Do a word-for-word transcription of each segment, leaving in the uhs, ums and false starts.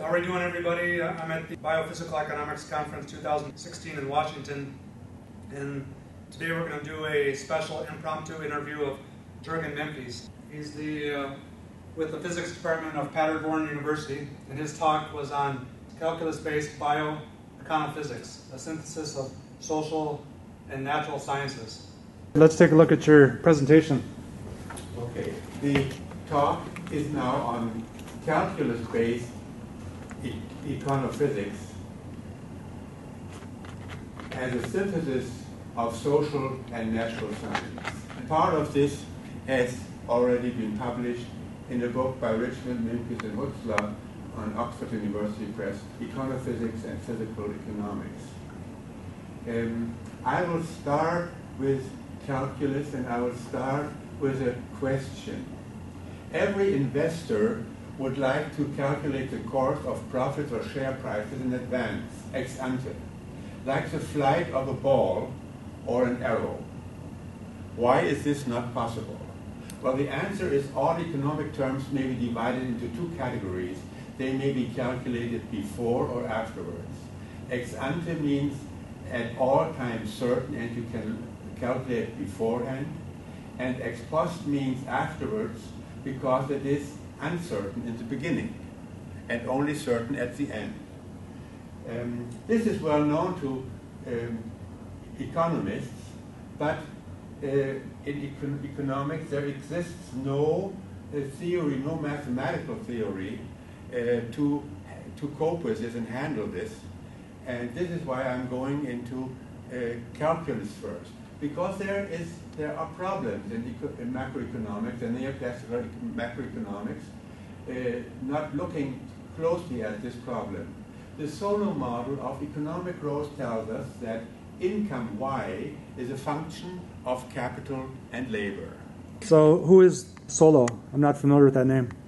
How are you doing, everybody? I'm at the Biophysical Economics Conference two thousand sixteen in Washington, and today we're going to do a special impromptu interview of Jürgen Memphis. He's the uh, with the physics department of Paderborn University, and his talk was on calculus-based bioeconophysics, a synthesis of social and natural sciences. Let's take a look at your presentation. Okay, the talk is now on calculus-based e econophysics as a synthesis of social and natural science. Part of this has already been published in a book by Richmond, Memphis, and Hutzler on Oxford University Press, Econophysics and Physical Economics. Um, I will start with calculus, and I will start with a question. Every investor would like to calculate the course of profits or share prices in advance, ex ante, like the flight of a ball or an arrow. Why is this not possible? Well, the answer is all economic terms may be divided into two categories. They may be calculated before or afterwards. Ex ante means at all times certain, and you can calculate beforehand. And ex post means afterwards, because it is uncertain in the beginning and only certain at the end. Um, this is well known to um, economists, but uh, in econ economics there exists no uh, theory, no mathematical theory uh, to, to cope with this and handle this. And this is why I'm going into uh, calculus first. Because there is, there are problems in, eco in macroeconomics and neoclassical macroeconomics uh, not looking closely at this problem. The Solow model of economic growth tells us that income Y is a function of capital and labor. So who is Solow? I'm not familiar with that name.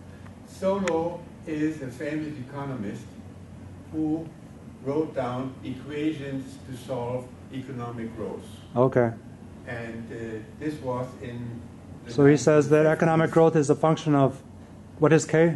Solow is a famous economist who wrote down equations to solve economic growth. Okay. And uh, this was in... So he says that economic growth is a function of, what is K?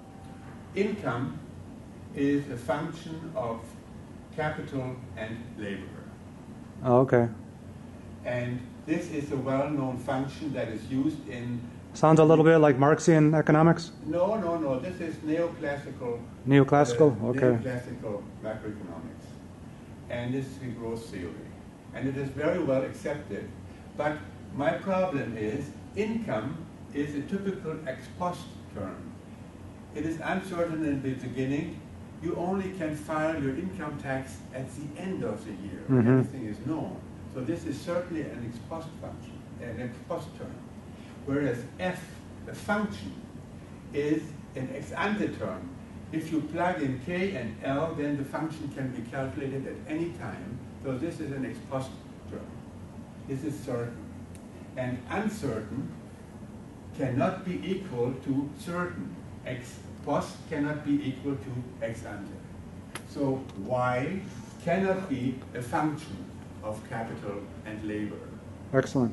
Income is a function of capital and labor. Oh, okay. And this is a well-known function that is used in... Sounds a little bit like Marxian economics? No, no, no. This is neoclassical... Neoclassical? Uh, okay. Neoclassical macroeconomics. And this is the growth theory. And it is very well accepted. But my problem is income is a typical ex post term. It is uncertain in the beginning. You only can file your income tax at the end of the year. Mm-hmm. Everything is known. So this is certainly an ex post function, an ex post term. Whereas f, the function, is an ex ante term. If you plug in k and l, then the function can be calculated at any time. So this is an ex post term. This is certain. And uncertain cannot be equal to certain. Ex post cannot be equal to ex ante. So y cannot be a function of capital and labor. Excellent.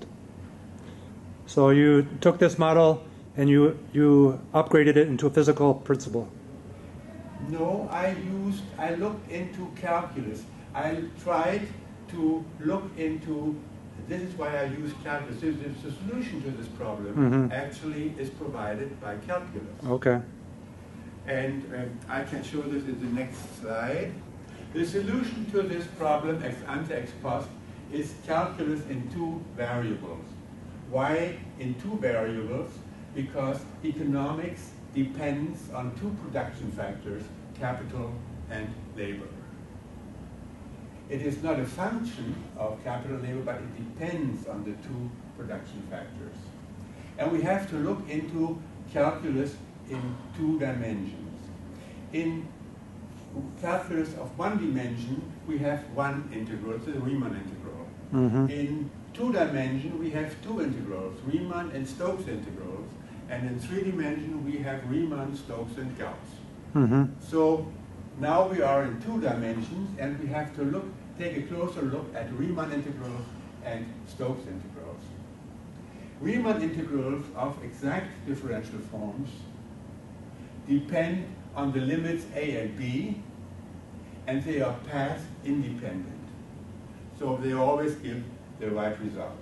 So you took this model and you, you upgraded it into a physical principle. No, I used, I looked into calculus. I tried to look into, this is why I use calculus. The, the solution to this problem mm-hmm. actually is provided by calculus. Okay. And um, I can show this in the next slide. The solution to this problem, ex ante, ex post, is calculus in two variables. Why in two variables? Because economics depends on two production factors, capital and labor. It is not a function of capital and labor, but it depends on the two production factors. And we have to look into calculus in two dimensions. In calculus of one dimension, we have one integral, the Riemann integral. Mm-hmm. In two dimension, we have two integrals, Riemann and Stokes integrals. And in three dimension, we have Riemann, Stokes, and Gauss. Mm-hmm. So now we are in two dimensions, and we have to look, take a closer look at Riemann integrals and Stokes integrals. Riemann integrals of exact differential forms depend on the limits A and B, and they are path independent. So they always give the right result.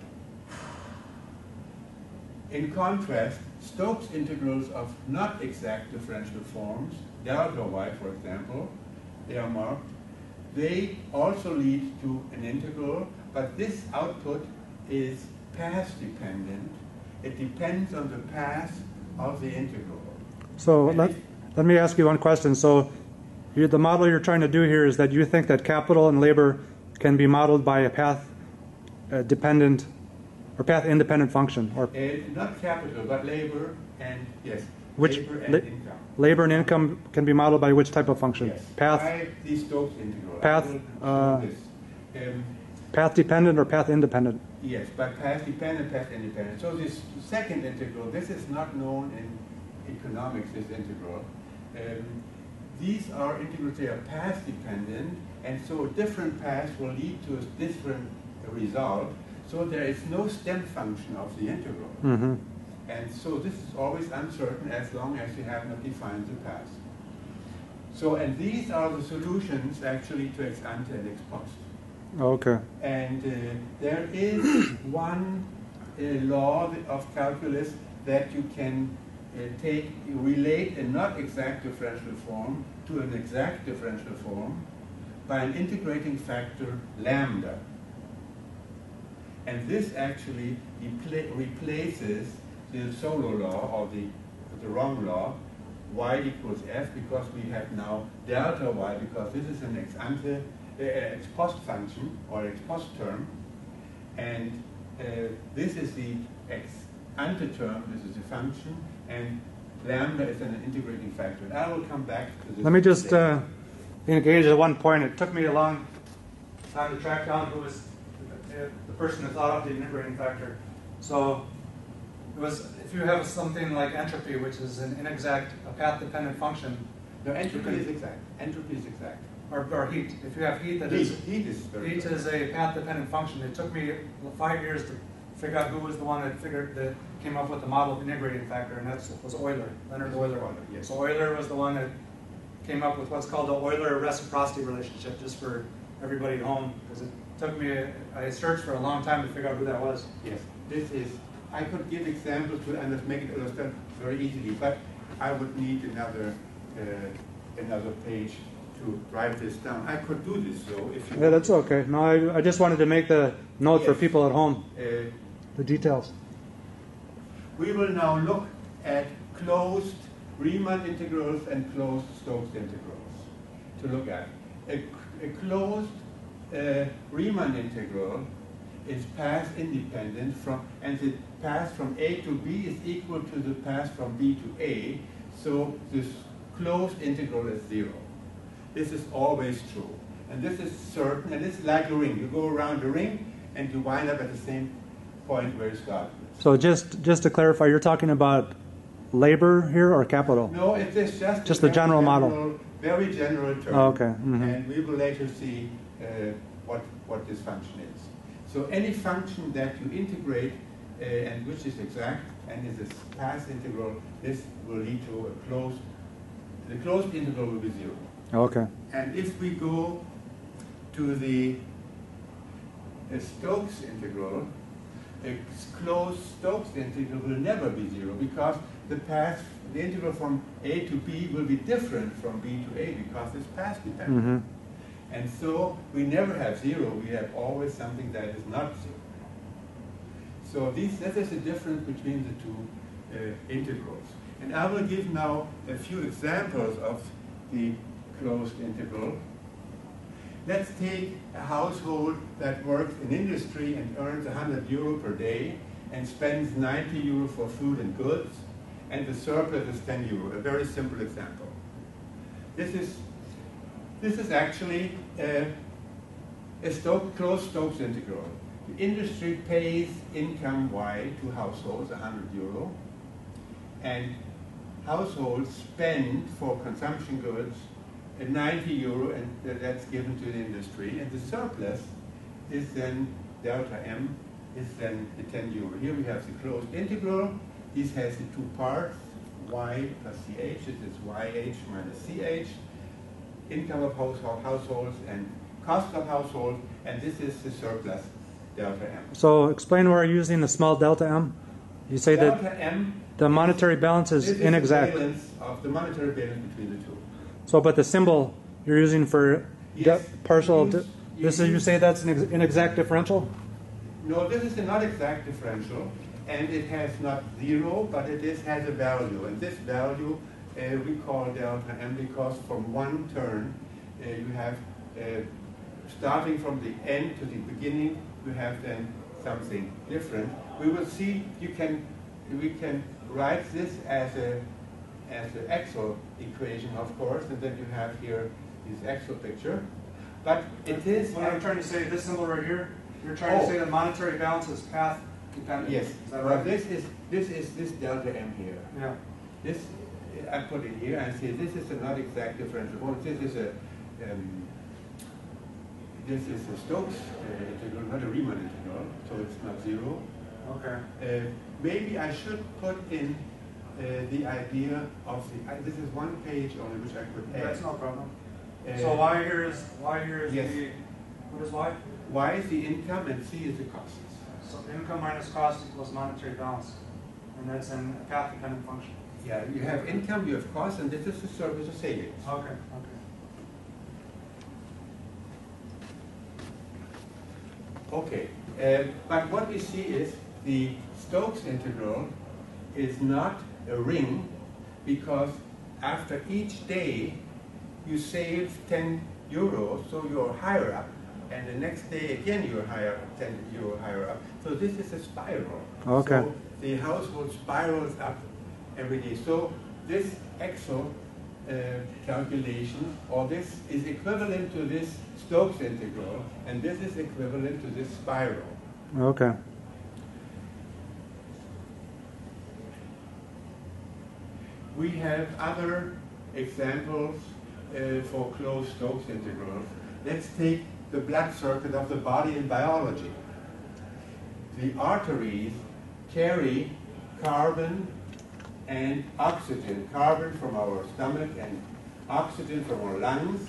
In contrast, Stokes integrals of not exact differential forms, delta y, for example, they are marked, they also lead to an integral, but this output is path dependent. It depends on the path of the integral. So let, let me ask you one question. So you, the model you're trying to do here is that you think that capital and labor can be modeled by a path uh, dependent or path independent function, or uh, not capital, but labor and yes, which labor and la income. Labor and income can be modeled by which type of function? Yes. Path. By the Stokes integral. Path. Uh, um, path dependent or path independent? Yes, but path dependent, path independent. So this second integral, this is not known in economics. This integral. Um, these are integrals. They are path dependent, and so different paths will lead to a different result. So there is no stem function of the integral. Mm-hmm. And so this is always uncertain as long as you have not defined the path. So, and these are the solutions actually to ex ante and ex post. Okay. And uh, there is one uh, law of calculus that you can uh, take, relate a not exact differential form to an exact differential form by an integrating factor lambda. And this actually replaces the solo law, or the, the wrong law, y equals f, because we have now delta y, because this is an ex ante, uh, ex post function, or ex post term, and uh, this is the ex ante term, this is the function, and lambda is an integrating factor. And I will come back to this. Let me just uh, engage at one point. It took me a long time to track down who was the, the person who thought up the integrating factor. So it was, if you have something like entropy, which is an inexact, a path-dependent function. No, entropy is exact. Entropy is exact. Or, or heat. If you have heat, that heat, is heat is very heat good. is a path-dependent function. It took me five years to figure out who was the one that figured that came up with the model of integrating factor, and that was Euler, Leonard Euler. Euler, yes. So Euler was the one that came up with what's called the Euler reciprocity relationship, just for everybody at home, because it took me, a, I searched for a long time to figure out who that was. Yes, this is, I could give examples to and make it understand very easily, but I would need another uh, another page to write this down. I could do this though, if you Yeah, that's okay. No, I, I just wanted to make the note yes. for people at home, uh, the details. We will now look at closed Riemann integrals and closed Stokes integrals to look at. A, a closed uh, Riemann integral is path independent from, and the path from A to B is equal to the path from B to A, so this closed integral is zero. This is always true. And this is certain, and it's like a ring. You go around the ring and you wind up at the same point where you started. So just just to clarify, you're talking about labor here or capital? No, it is just, just a the general, general model. Very general term. Oh, okay. Mm-hmm. And we will later see uh, what, what this function is. So any function that you integrate uh, and which is exact and is a path integral, this will lead to a closed, the closed integral will be zero. Okay. And if we go to the uh, Stokes integral, a closed Stokes integral will never be zero because the path, the integral from A to B will be different from B to A because it's path dependent. Mm-hmm. And so we never have zero, we have always something that is not zero. So these, that is the difference between the two uh, integrals. And I will give now a few examples of the closed integral. Let's take a household that works in industry and earns one hundred euro per day and spends ninety euro for food and goods, and the surplus is ten euro, a very simple example. This is, this is actually a, a Stokes, closed Stokes integral. The industry pays income Y to households, one hundred euro, and households spend for consumption goods at ninety euro, and that's given to the industry, and the surplus is then delta M is then the ten euro. Here we have the closed integral. This has the two parts, Y plus C H. This is Y H minus C H. Income of household, households and cost of household, and this is the surplus delta M. So explain where you're using the small delta M. You say delta that M the monetary balance is this inexact. Is the balance of the monetary balance between the two. So, but the symbol you're using for Yes, de- partial, you di- use- this you is you use- say that's an ex- inexact differential? No, this is a not exact differential, and it has not zero, but it is has a value, and this value uh, we call delta M because from one turn uh, you have uh, starting from the end to the beginning, you have then something different. We will see. You can we can write this as a as an Excel equation, of course, and then you have here this Excel picture. But it is. What I'm trying to say, this symbol right here, you're trying Oh. to say the monetary balance is path dependent. Yes. Is that Well, right? this is this is this delta M here. Yeah. This I put it here and say this is a not exact differential. Well, this is a um, this is a Stokes uh, integral, not a Riemann integral, so it's not zero. Okay. Uh, maybe I should put in uh, the idea of the. I, this is one page only which I could add. That's no problem. Uh, So y here is y here is yes. the what is y? Y is the income and C is the costs. So income minus cost equals monetary balance, and that's in a path dependent function. Yeah, you have income, you have costs, and this is the service of savings. Okay. Okay. Okay, uh, but what we see is the Stokes integral is not a ring because after each day you save ten euros, so you're higher up, and the next day again you're higher, ten euro higher up. So this is a spiral. Okay. So the household spirals up every day. So this Excel uh, calculation, or this is equivalent to this Stokes integral, and this is equivalent to this spiral. Okay. We have other examples uh, for closed Stokes integrals. Let's take the blood circuit of the body in biology. The arteries carry carbon and oxygen, carbon from our stomach and oxygen from our lungs,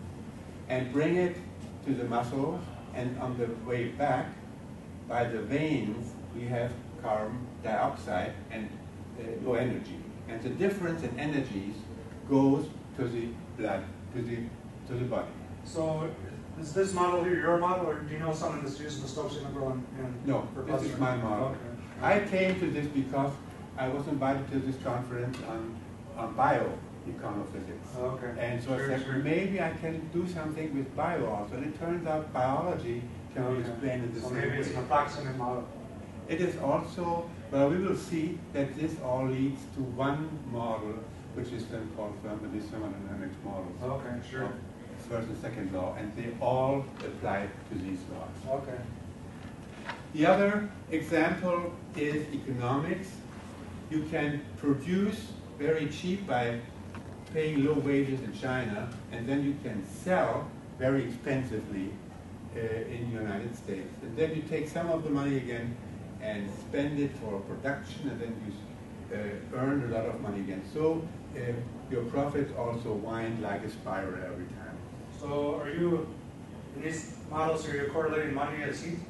and bring it to the muscles, and on the way back, by the veins, we have carbon dioxide and uh, low energy. And the difference in energies goes to the blood, to the, to the body. So is this model here your model, or do you know someone that's using the Stokes integral in, in No, for this is clustering? my model. Okay. I came to this because I was invited to this conference on, on bioeconophysics. Okay. And so I Sure, said, sure. maybe I can do something with bio also. And it turns out biology can be Okay. explained in the So same maybe way. it's an approximate model. It is also, well, we will see that this all leads to one model, which is then called the thermodynamics models. Okay, sure. Of first and second law, and they all apply to these laws. Okay. The other example is economics. You can produce very cheap by paying low wages in China, and then you can sell very expensively uh, in the United States. And then you take some of the money again and spend it for production, and then you uh, earn a lot of money again. So uh, your profits also wind like a spiral every time. So are you, in these models, are you correlating money as heat?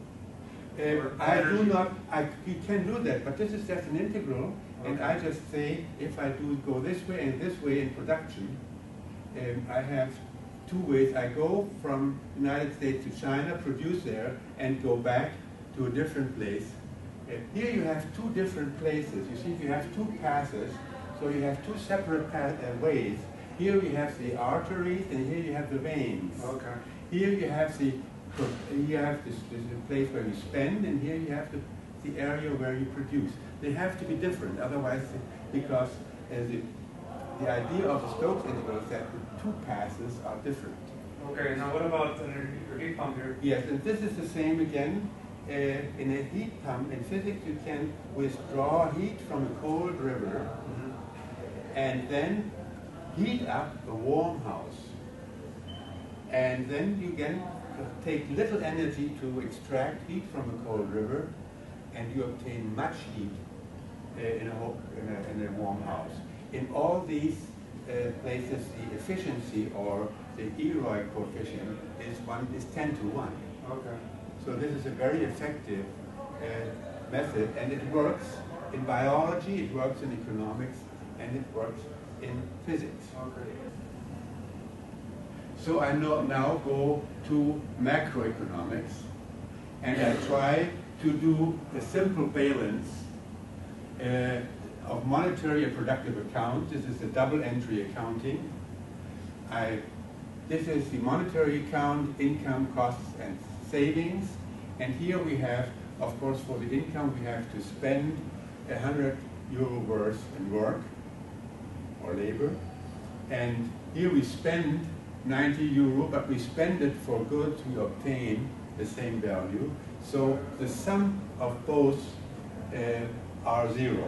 Uh, Or I do energy? not, I, you can do that, but this is just an integral, and Okay. I just say, if I do go this way and this way in production, um, I have two ways. I go from United States to China, produce there, and go back to a different place. Uh, here you have two different places. You see, you have two passes, so you have two separate path, uh, ways. Here you have the arteries, and here you have the veins. Okay. Here you have the you have this, this place where you spend, and here you have the, the area where you produce. They have to be different, otherwise, because uh, the, the idea of the Stokes integral is that the two passes are different. Okay, now what about the your heat pump here? Yes, and this is the same again. Uh, in a heat pump, in physics, you can withdraw heat from a cold river and then heat up a warm house. And then you can take little energy to extract heat from a cold river, and you obtain much heat uh, in, a, in, a, in a warm house. In all these uh, places, the efficiency or the Eroy coefficient is one is ten to one. Okay. So this is a very effective uh, method, and it works in biology, it works in economics, and it works in physics. Okay. So I no, now go to macroeconomics, and I try to do a simple balance uh, of monetary and productive accounts. This is a double entry accounting. I, this is the monetary account, income, costs, and savings. And here we have, of course, for the income, we have to spend one hundred euro worth in work or labor. And here we spend ninety euro, but we spend it for goods we obtain the same value. So the sum of both uh, are zero.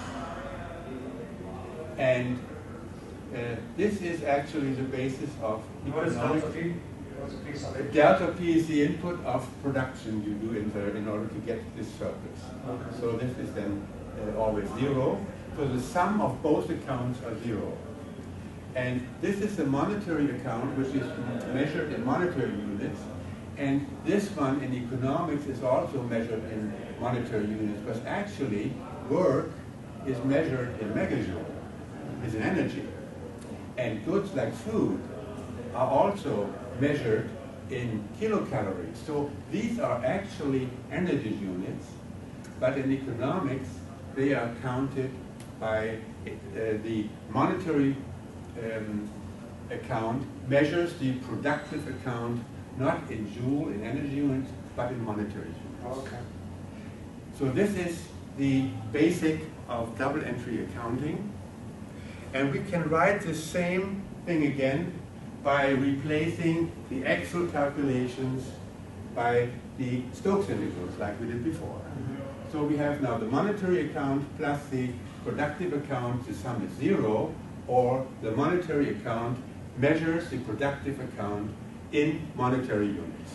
And uh, this is actually the basis of What is economic. delta P? What's a piece of it? Delta P is the input of production you do in, the, in order to get this surplus. Okay. So this is then uh, always zero. So the sum of both accounts are zero. And this is a monetary account which is measured in monetary units. And this one in economics is also measured in monetary units, because actually work is measured in megajoule, is in energy. And goods like food are also measured in kilocalories. So these are actually energy units, but in economics they are counted by uh, the monetary um, account measures the productive account not in joule, in energy units, but in monetary units. Okay. So this is the basic of double entry accounting. And we can write the same thing again by replacing the Excel calculations by the Stokes integrals like we did before. Mm-hmm. So we have now the monetary account plus the productive account, the sum is zero, or the monetary account measures the productive account in monetary units.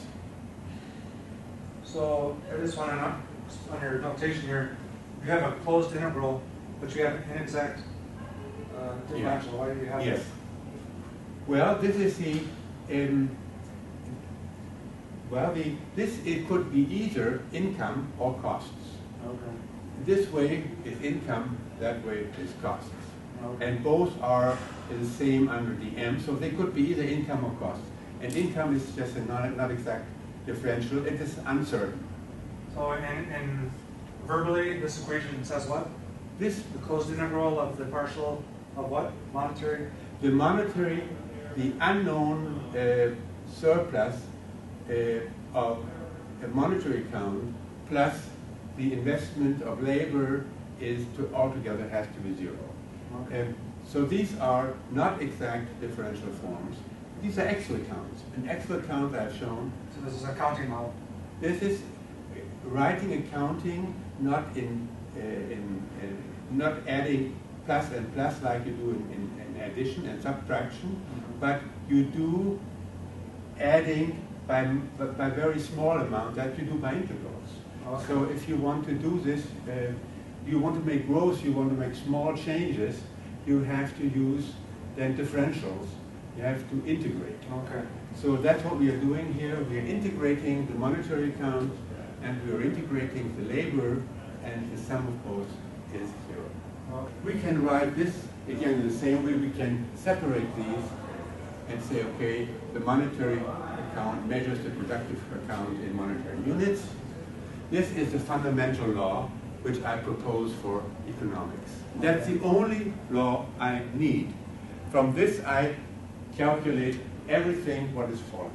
So I just want to know, on your notation here, you have a closed integral, but you have an inexact uh, differential. Yeah. Why do you have Yes. that? Well, this is the um, well, the this it could be either income or costs. Okay. This way is income, that way is costs. Okay. And both are the same under the M, so they could be either income or costs. And income is just a not, not exact differential, it is uncertain. So in, in verbally, this equation says what? This, The closed integral of the partial of what? Monetary? the monetary, the unknown uh, surplus uh, of a monetary account plus the investment of labor is to altogether has to be zero. Okay. Um, so these are not exact differential forms. These are Excel accounts. An Excel account I've shown. So this is a counting model. This is writing accounting, not in, uh, in uh, not adding plus and plus like you do in, in, in addition and subtraction, mm-hmm. but you do adding by by very small amount that you do by integrals. Okay. So if you want to do this, uh, you want to make growth, you want to make small changes, you have to use then differentials. You have to integrate. Okay. So that's what we are doing here. We are integrating the monetary account, and we are integrating the labor, and the sum of both is zero. Okay. We can write this again in the same way. We can separate these and say, okay, the monetary account measures the productive account in monetary units. This is the fundamental law which I propose for economics. That's the only law I need. From this I calculate everything what is following.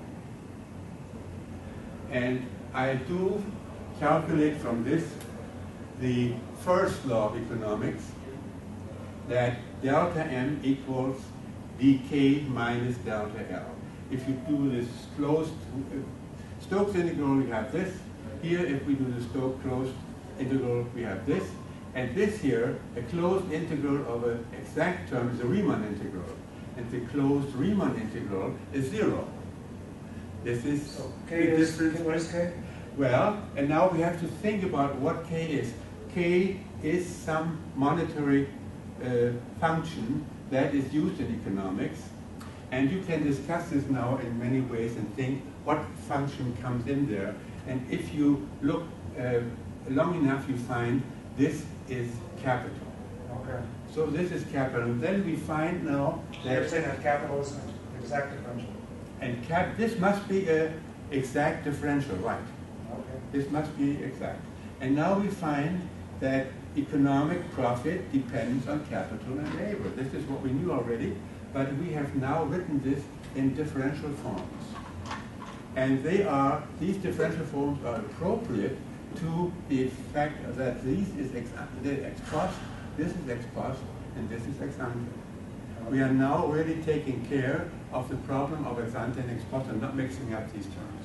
And I do calculate from this the first law of economics, that delta M equals dk minus delta L. If you do this closed Stokes integral, you have this. Here, if we do the Stokes closed integral, we have this. And this here, a closed integral of an exact term is a Riemann integral. And the closed Riemann integral is zero. This is So K is, what is K? Well, and now we have to think about what K is. K is some monetary uh, function that is used in economics. And you can discuss this now in many ways and think what function comes in there. And if you look uh, long enough, you find this is capital. Okay. So this is capital. And then we find now So you're that, saying that capital is an exact differential. and cap, this must be a exact differential, right? Okay. This must be exact. And now we find that economic profit depends on capital and labor. This is what we knew already, but we have now written this in differential forms. And they are, these differential forms are appropriate to the fact that these is ex, ex post, this is ex post, and this is ex ante. We are now already taking care of the problem of ex ante and ex post and not mixing up these terms.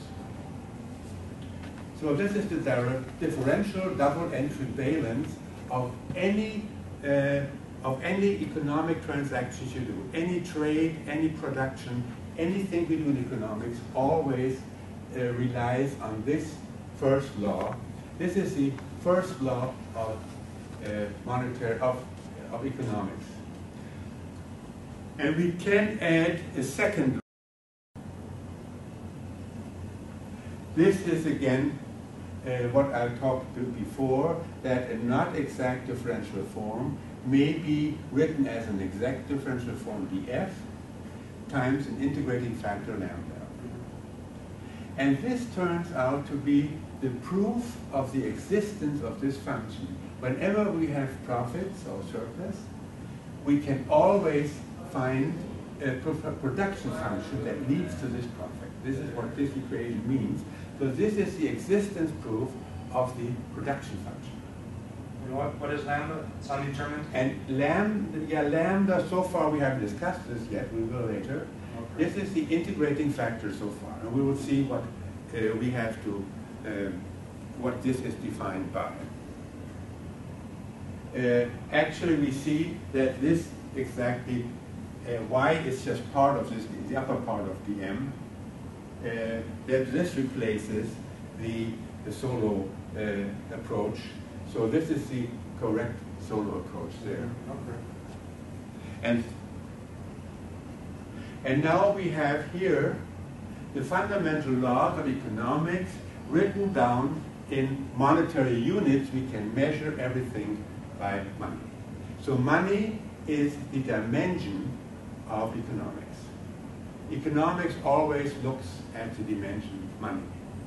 So this is the differential double entry balance of any uh, of any economic transactions you do, any trade, any production, anything we do in economics always uh, relies on this first law. This is the first law of uh, monetary of, of economics. And we can add a second. This is again uh, what I talked about before, that a not exact differential form may be written as an exact differential form df times an integrating factor lambda. And this turns out to be the proof of the existence of this function. Whenever we have profits or surplus, we can always find a production function that leads to this profit. This is what this equation means. So this is the existence proof of the production function. And what, what is lambda? It's undetermined? And lambda, yeah, lambda, so far we haven't discussed this yet, we will later. Okay. This is the integrating factor so far, and we will see what uh, we have to, um, what this is defined by. Uh, actually, we see that this exactly, uh, y is just part of this, the upper part of the m, uh, that this replaces the, the solo uh, approach. So this is the correct solo approach there. Okay. And, and now we have here the fundamental laws of economics written down in monetary units. We can measure everything by money. So money is the dimension of economics. Economics always looks at the dimension of money.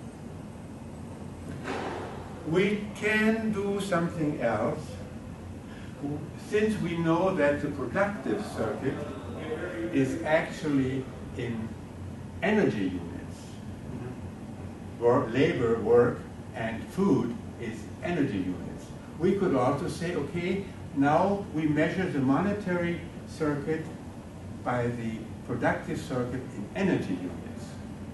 We can do something else. Since we know that the productive circuit is actually in energy units, work, labor, work, and food is energy units, we could also say, okay, now we measure the monetary circuit by the productive circuit in energy units.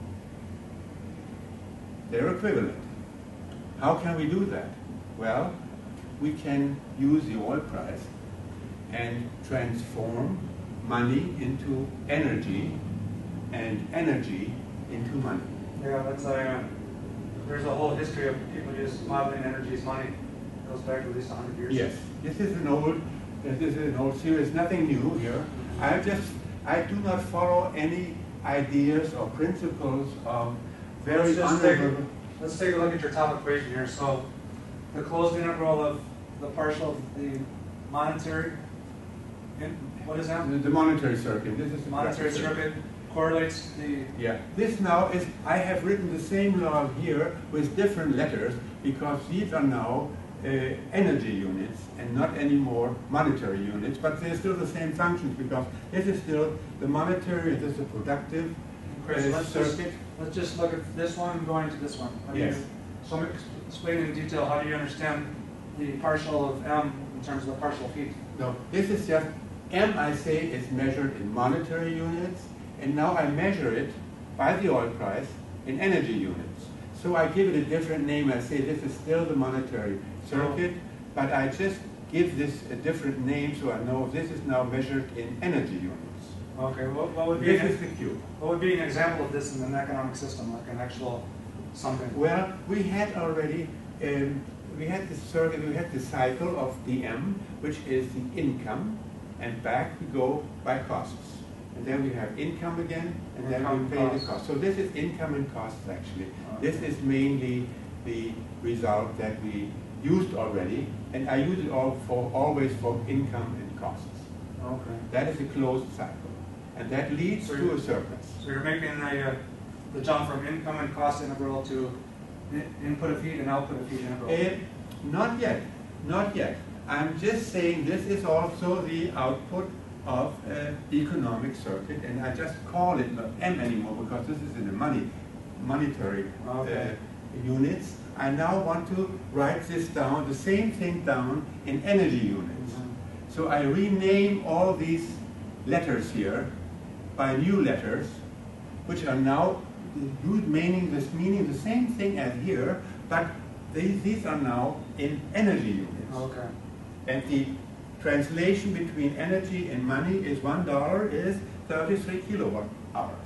They're equivalent. How can we do that? Well, we can use the oil price and transform money into energy and energy into money. Yeah, that's a, uh, there's a whole history of people just modeling energy as money. It goes back at least one hundred years. Yes, this is an old, this is an old series, nothing new here. I just, I do not follow any ideas or principles of very Let's just take, honorable. let's take a look at your top equation here. So the closed integral of the partial of the monetary, in, what is that? The, the monetary circuit. This is the Monetary circuit correlates the. Yeah. This now is, I have written the same law here with different letters because these are now uh, energy units and not anymore monetary units, but they're still the same functions because this is still the monetary and this is the productive Chris, uh, let's, just, circuit. let's just look at this one going to this one. How do Yes. You, so I'm explaining in detail, how do you understand the partial of M in terms of the partial of heat? No, this is just, M I say is measured in monetary units, and now I measure it by the oil price in energy units. So I give it a different name. I say this is still the monetary circuit, but I just give this a different name so I know this is now measured in energy units. Okay, what, what would be This an, is the cube. what would be an example of this in an economic system, like an actual something? Well, we had already um, we had this circuit, we had the cycle of the M, which is the income, and back we go by costs. And then we have income again, and then Income we pay costs. the cost. So this is income and costs actually. Okay. This is mainly the result that we used already, and I use it all for always for income and costs. Okay. That is a closed cycle, and that leads So to you- a surplus. So you're making the, uh, the jump from income and cost integral to in- input of heat and output of heat integral. Eh, not yet, not yet. I'm just saying this is also the output of an economic circuit, and I just call it not M anymore because this is in the money, monetary Okay. uh, units. I now want to write this down, the same thing down in energy units. Mhm. So I rename all these letters here by new letters, which are now meaning this meaning the same thing as here, but these, these are now in energy units. Okay. And the translation between energy and money is one dollar is thirty-three kilowatt hours.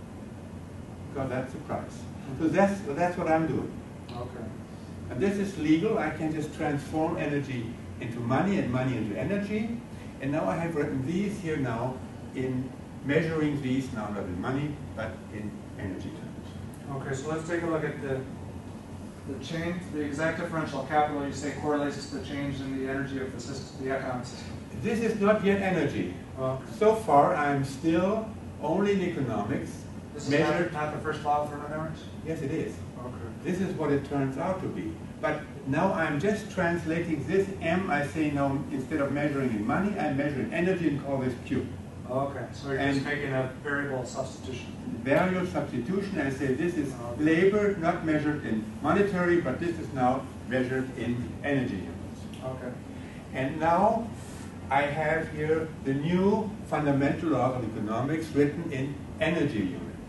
Because that's the price. So that's that's what I'm doing. Okay. And this is legal. I can just transform energy into money and money into energy. And now I have written these here now in measuring these now not in money but in energy terms. Okay, so let's take a look at the the change, the exact differential capital you say correlates to the change in the energy of the system, the economic system. This is not yet energy. Okay. So far I'm still only in economics. This is measured. not, not the first law of thermodynamics? Yes, it is. Okay. This is what it turns out to be. But now I'm just translating this M, I say now instead of measuring in money, I measure in energy and call this Q. Okay, so you're And- just making a variable substitution. Variable substitution, I say this is Okay. labor not measured in monetary, but this is now measured in energy units. Okay. And now I have here the new fundamental laws of economics written in energy units.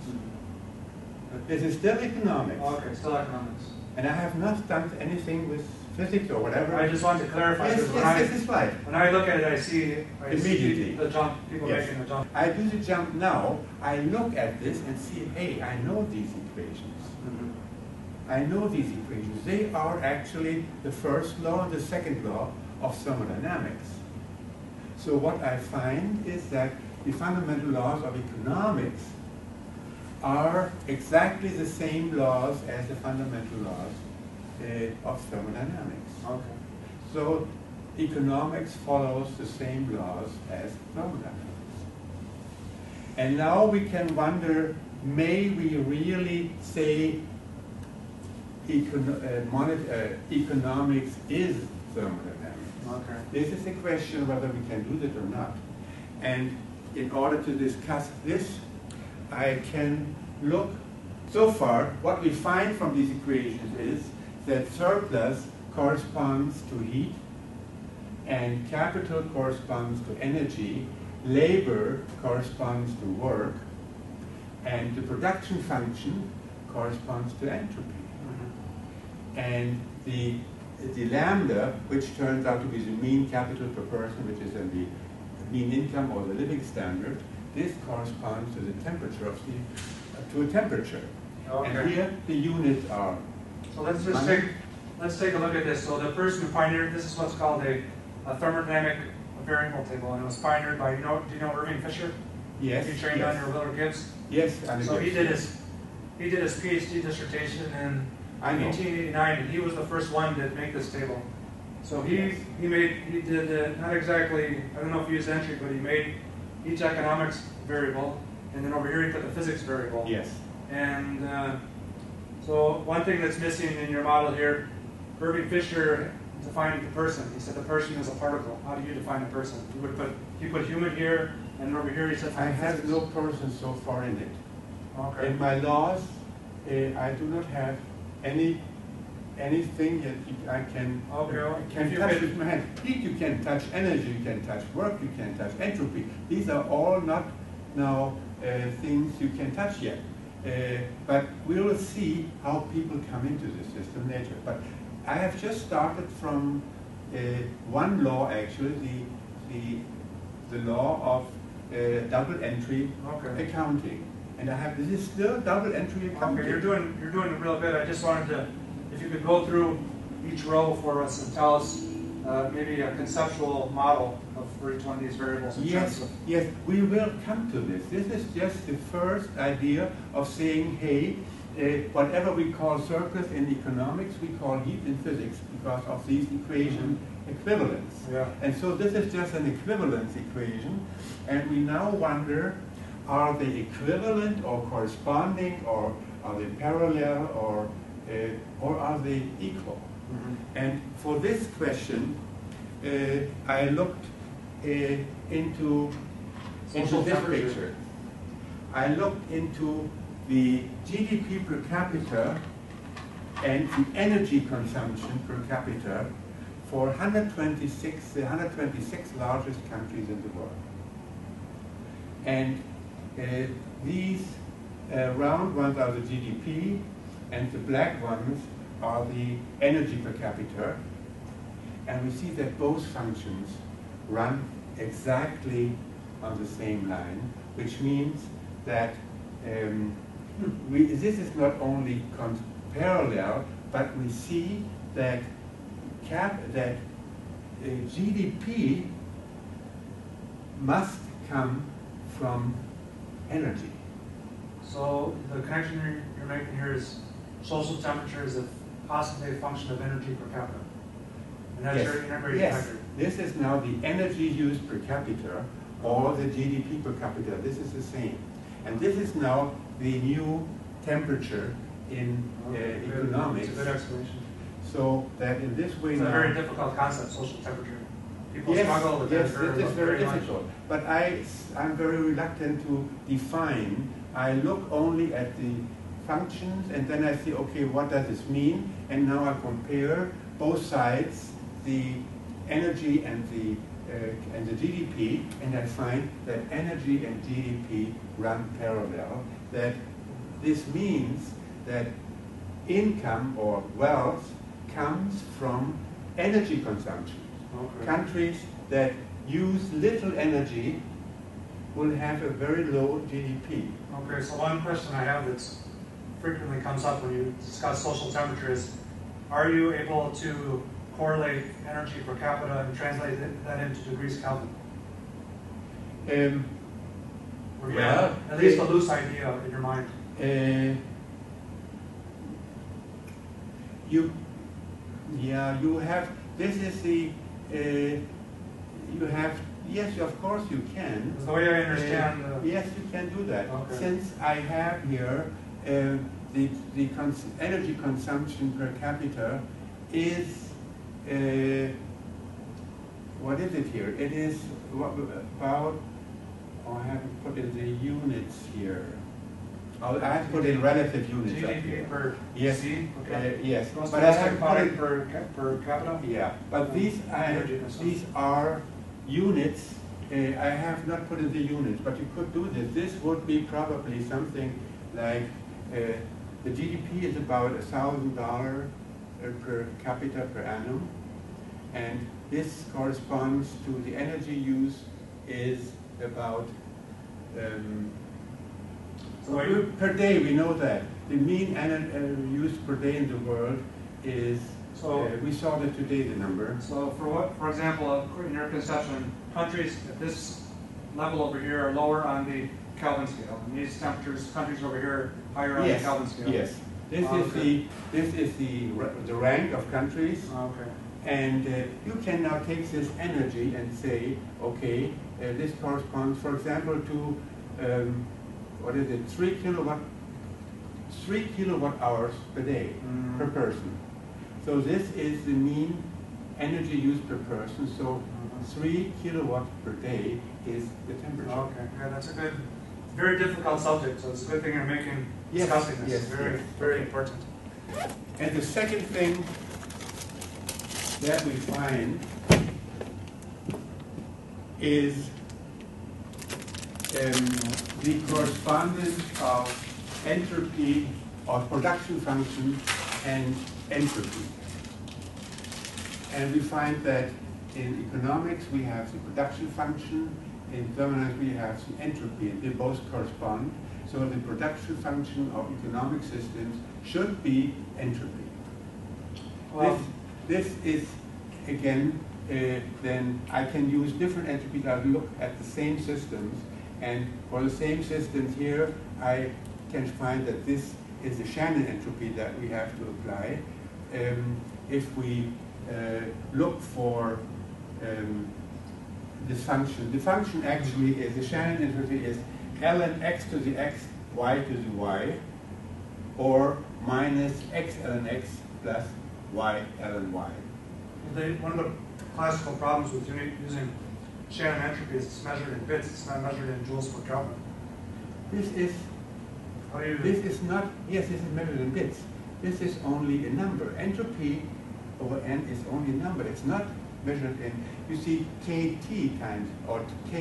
But this is still economics. Okay, still economics. And I have not done anything with physics or whatever. I just wanted to clarify, Yes, because when yes, I, this is right. when I look at it, I see, I Immediately. see the jump, people Yes. making the jump. I do the jump now. I look at this and see, hey, I know these equations. I know these equations. They are actually the first law and the second law of thermodynamics. So what I find is that the fundamental laws of economics are exactly the same laws as the fundamental laws uh, of thermodynamics. Okay. So economics follows the same laws as thermodynamics. And now we can wonder, may we really say econ uh, monet uh, economics is thermodynamics? Okay. This is a question whether we can do that or not. And in order to discuss this, I can look, so far, what we find from these equations is that surplus corresponds to heat, and capital corresponds to energy, labor corresponds to work, and the production function corresponds to entropy. Mhm. And the, the lambda, which turns out to be the mean capital per person, which is in the mean income or the living standard, this corresponds to the temperature of the, uh, to a temperature. Okay. And here the units are. So let's just money. take, let's take a look at this. So the person who pioneered, this is what's called a, a thermodynamic variable table, and it was pioneered by, you know, do you know Irving Fisher? Yes, He trained yes. under Willard Gibbs. Yes, and So it he is. did his, he did his PhD dissertation in I know. eighteen eighty-nine, and he was the first one to make this table. So he, Yes. he made, he did, uh, not exactly, I don't know if he used entry, but he made each economics variable, and then over here he put the physics variable. Yes. And uh, so one thing that's missing in your model here, Irving Fisher defined the person. He said the person is a particle. How do you define a person? You would put, you put human here, and over here he said I have physics. no person so far in it. Okay. In my laws, uh, I do not have any anything that you- I can, Okay, well, can if you touch could- with my hand. Heat you can touch, energy you can touch, work you can touch, entropy. These are all not now uh, things you can touch yet. Uh, but we will see how people come into the system later. But I have just started from uh, one law actually, the, the, the law of uh, double entry Okay. accounting. And I have, this is still double entry accounting. Okay, you're doing, you're doing real good. I just wanted to, if you could go through each row for us and tell us uh, maybe a conceptual model of for each one of these variables? In Yes, terms of yes, we will come to this. This is just the first idea of saying, hey, uh, whatever we call surplus in economics, we call heat in physics because of these equation equivalents. Yeah. And so this is just an equivalence equation, and we now wonder, are they equivalent or corresponding, or are they parallel, or uh, or are they equal? Mm-hmm. And for this question, uh, I looked uh, into, into Social this temperature. picture. I looked into the G D P per capita and the energy consumption per capita for one hundred twenty-six, the one hundred twenty-six largest countries in the world. And uh, these uh, round ones are the G D P, and the black ones are the energy per capita. And we see that both functions run exactly on the same line, which means that um, we, this is not only parallel, but we see that cap that uh, G D P must come from energy. So the connection you're, you're making here is social temperature is a possibly a function of energy per capita. And that's Yes. your integrated Yes. factor. This is now the energy used per capita or the G D P per capita. This is the same. And this is now the new temperature in uh, Okay, good. economics. It's a good explanation. So that in this way It's a now, very difficult concept, social temperature. People yes, struggle with yes, that very, it is very much. difficult. But I, I'm very reluctant to define. I look only at the functions, and then I say, okay, what does this mean? And now I compare both sides, the energy and the uh, and the G D P, and I find that energy and G D P run parallel. That this means that income or wealth comes from energy consumption. Okay. Countries that use little energy will have a very low G D P. Okay, so one question I have that frequently comes up when you discuss social temperature is, are you able to correlate energy per capita and translate it- that into degrees Kelvin? Um, Or do you Well, have at least a the- loose idea in your mind? uh, you, yeah, you have. This is the. Uh, you have. Yes, of course you can. Because the way I understand Uh, the- yes, you can do that. Okay. Since I have here uh, the, the cons energy consumption per capita is, uh, what is it here? It is what, about, oh, I haven't put in the units here. I'll, I have put in relative units up G D P here. per Yes, C? uh, Okay. yes, Gross but I domestic haven't put product it, per, ca- per capita? yeah, but these, I, Energy consumption. these are units. Uh, I have not put in the units, but you could do this. This would be probably something like uh, the G D P is about a thousand dollar per capita per annum, and this corresponds to the energy use is about um, So are you, per day. We know that the mean energy use per day in the world is. So- uh, we saw that today. The number. so for what, for example, in your conception, countries at this level over here are lower on the Kelvin scale, and these temperatures, countries over here higher on Yes. the Kelvin scale. Yes. This Oh, is okay. the this is the ra- the rank of countries. Okay. And uh, you can now take this energy and say, okay, uh, this corresponds, for example, to um, what is it, three kilowatt, three kilowatt hours per day Mm. per person. So this is the mean energy used per person. So Mhm. three kilowatt per day is the temperature. Okay, yeah, that's a good, very difficult subject, so it's a good thing you're making, Yes, discussing this. yes, Very, yes. very important. And the second thing that we find is um, the correspondence of entropy of production function and entropy. And we find that in economics we have the production function, in thermodynamics we have the entropy, and they both correspond. So the production function of economic systems should be entropy. Well, This- this is, again, uh, then I can use different entropies. I look at the same systems, and for the same systems here, I can find that this is the Shannon entropy that we have to apply. Um, if we uh, look for um, this function, the function actually is, the Shannon entropy is ln x to the x, y to the y, or minus x ln x plus y ln y. They, one of the classical problems with using Shannon entropy is it's measured in bits, it's not measured in joules per Kelvin. This is, How do you, this is not, yes, this is measured in bits. This is only a number. Entropy over n is only a number. It's not measured in, you see, kT times, or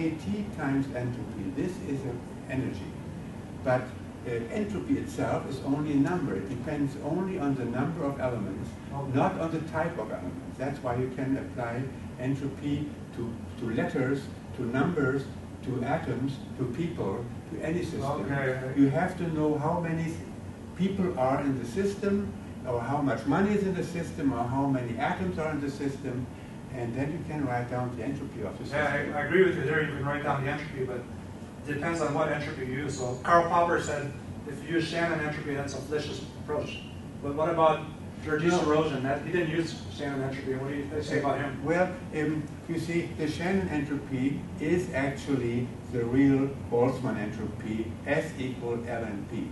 kT times entropy. This is an energy. But uh, entropy itself is only a number. It depends only on the number of elements, Okay. not on the type of elements. That's why you can apply entropy to, to letters, to numbers, to atoms, to people, to any system. Okay. You have to know how many people are in the system, or how much money is in the system, or how many atoms are in the system, and then you can write down the entropy of the system. Yeah, I, I agree with you there. You can write down the entropy, but it depends on what entropy you use. So Karl Popper said, if you use Shannon entropy, that's a fallacious approach. But what about Georgi No. Sorogin? That he didn't use Shannon entropy. What do you say about him? Well, um, you see, the Shannon entropy is actually the real Boltzmann entropy, S equal ln p.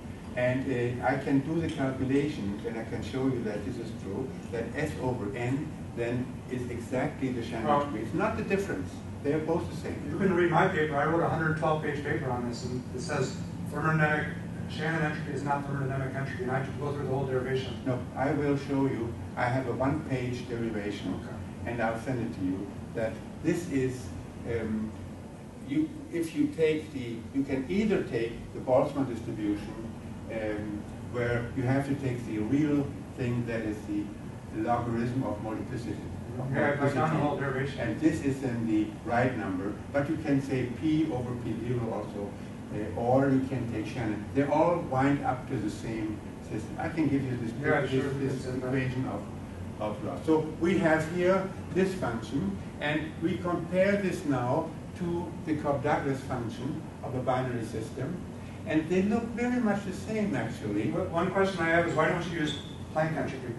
And uh, I can do the calculations, and I can show you that this is true, that S over N then is exactly the Shannon Well, entropy. It's not the difference. They are both the same. You can read my paper. I wrote a one hundred twelve page paper on this, and it says thermodynamic Shannon entropy is not thermodynamic entropy, and I have to go through the whole derivation. No, I will show you. I have a one-page derivation, Okay. and I'll send it to you. That this is, um, you if you take the, you can either take the Boltzmann distribution, um, where you have to take the real thing that is the logarithm of multiplicity. Okay, I've done the whole derivation. And this is then the right number, but you can say P over P zero also, uh, or you can take Shannon. They all wind up to the same system. I can give you this, Yeah, this, sure, this it's in there. equation of, of loss. So we have here this function, and we compare this now to the Cobb-Douglas function of a binary system, and they look very much the same actually. But one question I have is, why don't you use Planck entropy?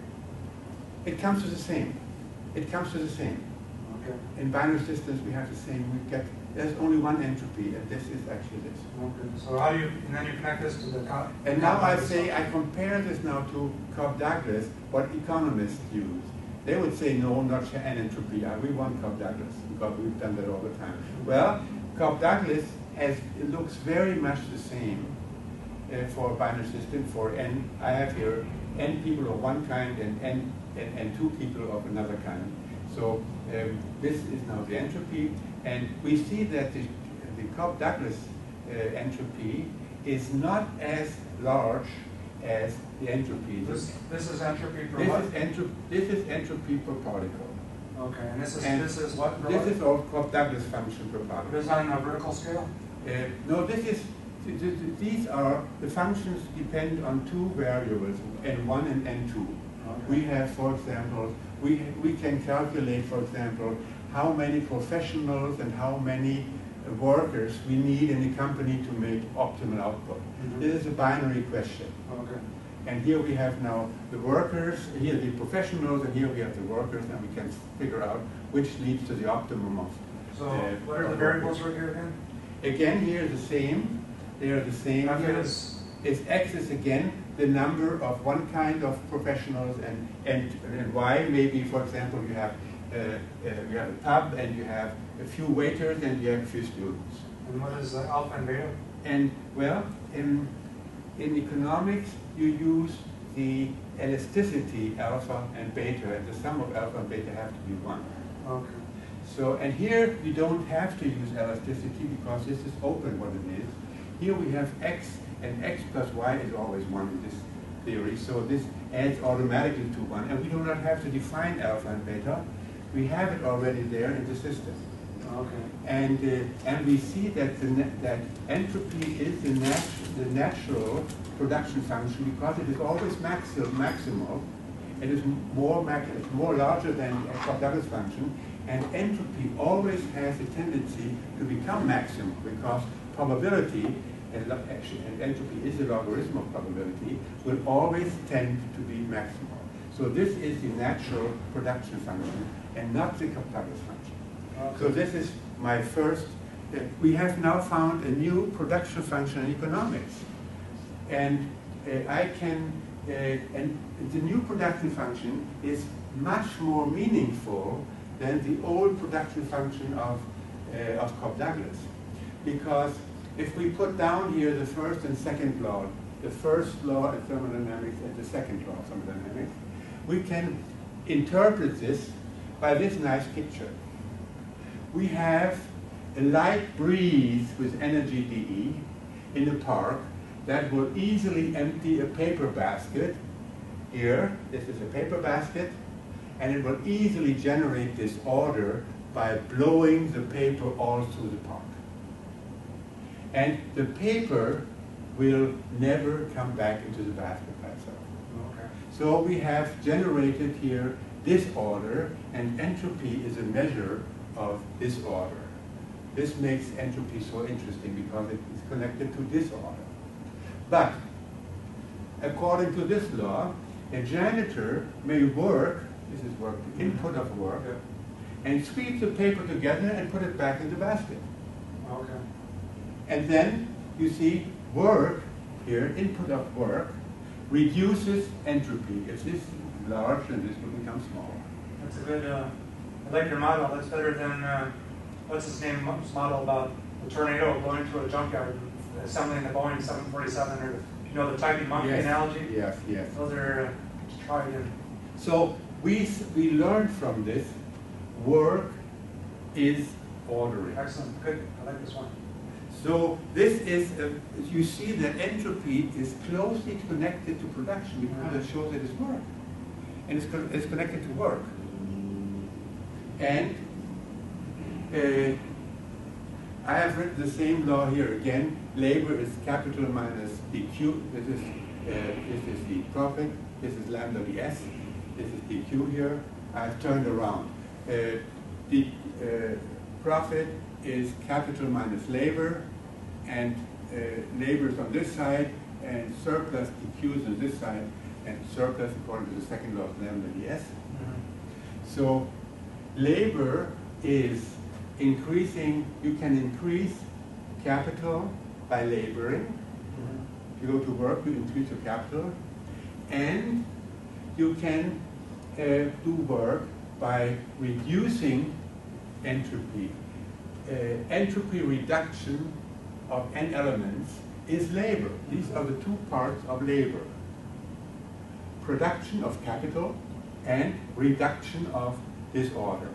It comes to the same. It comes to the same. Okay. In binary systems, we have the same. We get there's only one entropy, and this is actually this. Okay. So how do you, and then you connect this to the. Co And now I say I compare this now to Cobb-Douglas, what economists use. They would say no, not an entropy. Uh, We want Cobb-Douglas because we've done that all the time. Well, Cobb-Douglas has it looks very much the same uh, for a binary system. For n, I have here n people of one kind and n and, and two people of another kind. So um, this is now the entropy, and we see that the, the Cobb-Douglas uh, entropy is not as large as the entropy. This, this is entropy per This what? is, entropy, this is entropy per particle. Okay, and this is, And this is what? per This what? is all Cobb-Douglas function per particle. It is on a vertical scale? Uh, no, this is, th th th these are, the functions depend on two variables, n one and n two. Okay. We have, for example, we, we can calculate, for example, how many professionals and how many uh, workers we need in a company to make optimal output. Mhm. This is a binary question. Okay. And here we have now the workers, here the professionals, and here we have the workers, and we can figure out which leads to the optimum of. So uh, what are the of variables workers. right here again? Again, here the same. They are the same. F Here is, is X is again the number of one kind of professionals, and and, and Y maybe, for example, you have uh, uh, you have a pub, and you have a few waiters, and you have a few students. and what is uh, alpha and beta? And well, in in economics, you use the elasticity alpha and beta, and the sum of alpha and beta have to be one. Okay. So, and here you don't have to use elasticity because this is open what it is. Here we have x, and x plus y is always one in this theory, so this adds automatically to one, and we do not have to define alpha and beta. We have it already there in the system. Okay. And, uh, and we see that, the na- that entropy is the, nat- the natural production function because it is always maxi- maximal It is more, it's more larger than a Cobb-Douglas function, and entropy always has a tendency to become maximum because probability, and actually and entropy is a logarithm of probability, will always tend to be maximal. So this is the natural production function and not the Cobb-Douglas function. Okay. So this is my first, uh, we have now found a new production function in economics. And uh, I can, uh, and the new production function is much more meaningful than the old production function of, uh, of Cobb-Douglas. Because if we put down here the first and second law, the first law of thermodynamics and the second law of thermodynamics, we can interpret this by this nice picture. We have a light breeze with energy dE in a park that will easily empty a paper basket. Here, this is a paper basket, and it will easily generate this order by blowing the paper all through the park. And the paper will never come back into the basket by itself. Okay. So we have generated here this order, and entropy is a measure of this order. This makes entropy so interesting because it is connected to this order. But according to this law, a janitor may work, this is work, the input of work, yeah, and sweep the paper together and put it back in the basket. Okay. And then you see work here, input of work, reduces entropy. If this is large, then this will become smaller. That's a good, uh, I like your model. That's better than, uh, what's his name, model about the tornado going through a junkyard, assembling the Boeing seven forty-seven, or, you know, the typing monkey yes. analogy? Yes, yes. Those are, uh, try again. So we, we learned from this, work is ordering. Excellent, good, I like this one. So this is, a, you see that entropy is closely connected to production because it shows that it's work. And it's, con it's connected to work. And uh, I have written the same law here again. Labor is capital minus dq. This is, uh, this is the profit. This is lambda ds. This is dq here. I've turned around. Uh, the uh, profit is capital minus labor, and uh, labor is on this side, and surplus dq is on this side, and surplus according to the second law of lambda ds. Mm-hmm. So labor is increasing, you can increase capital by laboring. Mm-hmm. You go to work, you increase your capital, and you can uh, do work by reducing entropy. Uh, entropy reduction of n elements is labor. These are the two parts of labor. Production of capital and reduction of disorder.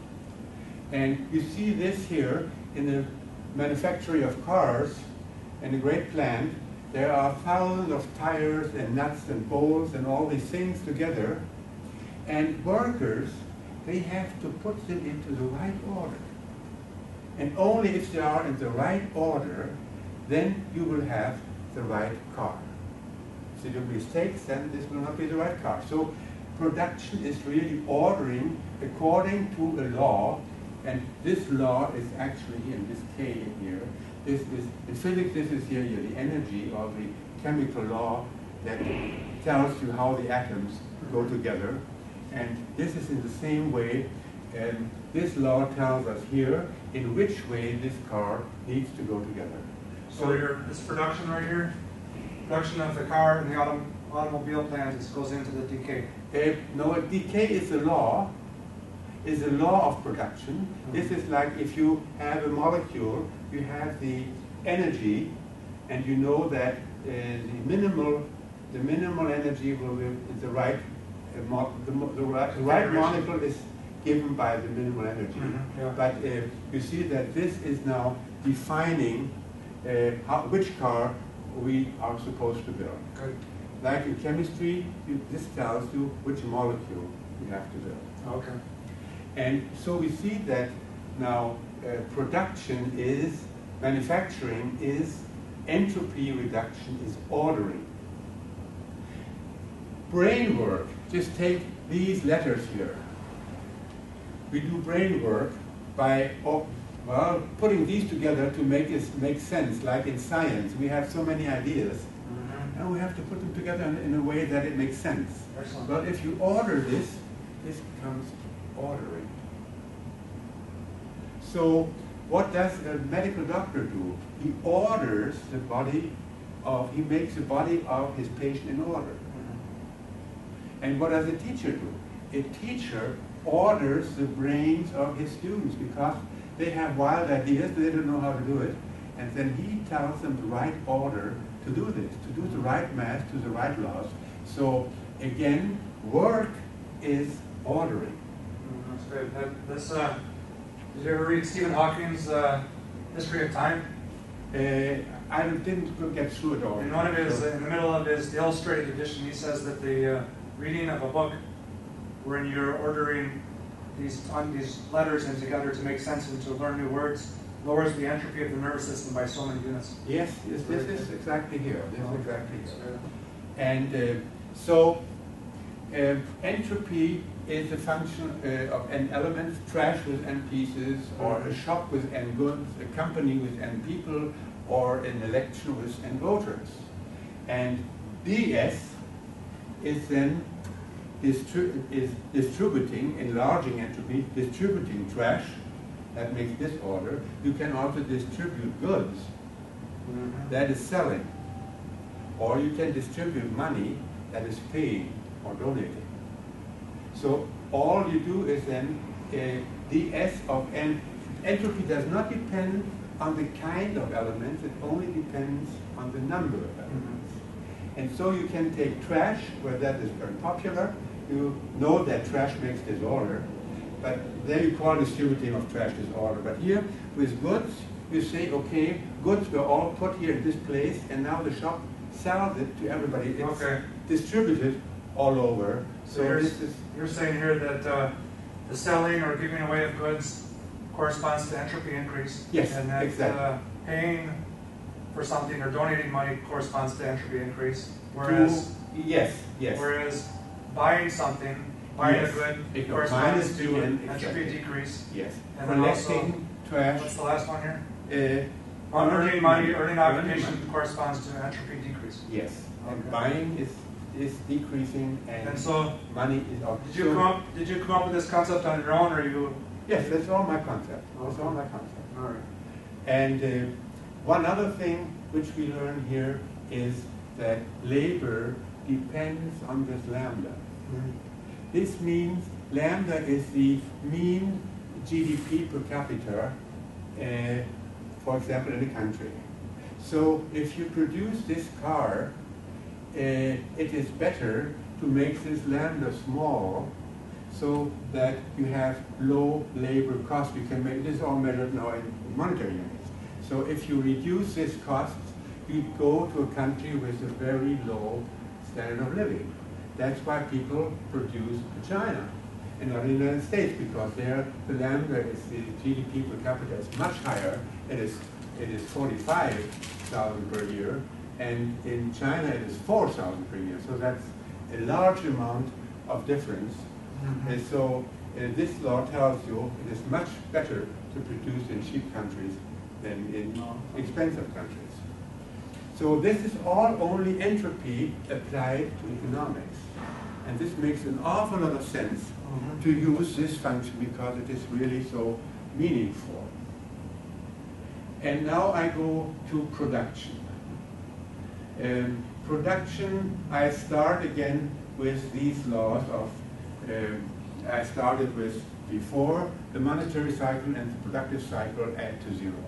And you see this here in the manufacturing of cars in a great plant. There are thousands of tires and nuts and bolts and all these things together. And workers, they have to put them into the right order. And only if they are in the right order, then you will have the right car. If there are mistakes, then this will not be the right car. So production is really ordering according to a law, and this law is actually in this K here. This is, in physics, this is here, here the energy or the chemical law that tells you how the atoms go together. And this is in the same way, and this law tells us here in which way this car needs to go together. So, so your, this production right here, production of the car and the autom automobile plant, this goes into the decay. Uh, no, decay is a law, is a law of production. Mm-hmm. This is like if you have a molecule, you have the energy, and you know that uh, the minimal, the minimal energy will be in the right. Uh, the, the right, the right molecule is given by the minimal energy. Mm-hmm. Yeah. But uh, you see that this is now defining uh, how, which car we are supposed to build. Good. Like in chemistry, you, this tells you which molecule you have to build. Okay. And so we see that now uh, production is, manufacturing is, entropy reduction is ordering. Brain work just take these letters here. We do brain work by, oh, well, putting these together to make it make sense. Like in science, we have so many ideas, mm-hmm. and we have to put them together in, in a way that it makes sense. Excellent. But if you order this, this becomes ordering. So what does a medical doctor do? He orders the body of, he makes the body of his patient in order. Mm-hmm. And what does a teacher do? A teacher orders the brains of his students because they have wild ideas, but they don't know how to do it. And then he tells them the right order to do this, to do the right math, to the right laws. So again, work is ordering. Mm, that's great. That, this, uh, did you ever read Stephen Hawking's uh, History of Time? Uh, I didn't get through it all. In one of his, in the middle of his the illustrated edition, he says that the uh, reading of a book wherein you're ordering these on these letters in together to make sense and to learn new words lowers the entropy of the nervous system by so many units. Yes, yes, this is exactly here. This is exactly here. And uh, so uh, entropy is a function uh, of n elements, trash with n pieces, or a shop with n goods, a company with n people, or an election with n voters. And ds is then distri is distributing, enlarging entropy, distributing trash. That makes this order. You can also distribute goods. Mm-hmm. That is selling. Or you can distribute money, that is paying or donating. So all you do is then uh, ds of n. Entropy does not depend on the kind of elements, it only depends on the number of elements. Mm-hmm. And so you can take trash, where that is very popular. You know that trash makes disorder, but there you call distributing of trash disorder. But here, with goods, you say, okay, goods were all put here in this place, and now the shop sells it to everybody. It's okay. Distributed all over. So, so you're, this is, you're saying here that uh, the selling or giving away of goods corresponds to entropy increase. Yes, and that exactly. uh, paying for something or donating money corresponds to entropy increase. Whereas, to, yes, yes. Whereas buying something, buying yes. a good it corresponds to an exactly. entropy decrease. Yes. And then also, trash. what's the last one here? Uh, earning, earning money, earning occupation money. corresponds to an entropy decrease. Yes. Okay. And buying is is decreasing, and, and so money is up. Did you so, come up? Did you come up with this concept on your own, or you? Yes, that's all my concept. That's okay. all my concept. All right. And uh, one other thing which we learn here is that labor depends on this lambda. Mm-hmm. This means lambda is the mean G D P per capita, uh, for example, in a country. So if you produce this car, uh, it is better to make this lambda small so that you have low labor cost. You can make this is all measured now in monetary units. So if you reduce this cost, you go to a country with a very low standard of living. That's why people produce in China and not in the United States, because there the lambda is the G D P per capita is much higher. It is it is forty-five thousand per year, and in China it is four thousand per year. So that's a large amount of difference. Mm-hmm. And so uh, this law tells you it is much better to produce in cheap countries than in expensive countries. So this is all only entropy applied to economics. And this makes an awful lot of sense mm-hmm. to use this function because it is really so meaningful. And now I go to production. Um, production, I start again with these laws of, um, I started with before the monetary cycle and the productive cycle add to zero.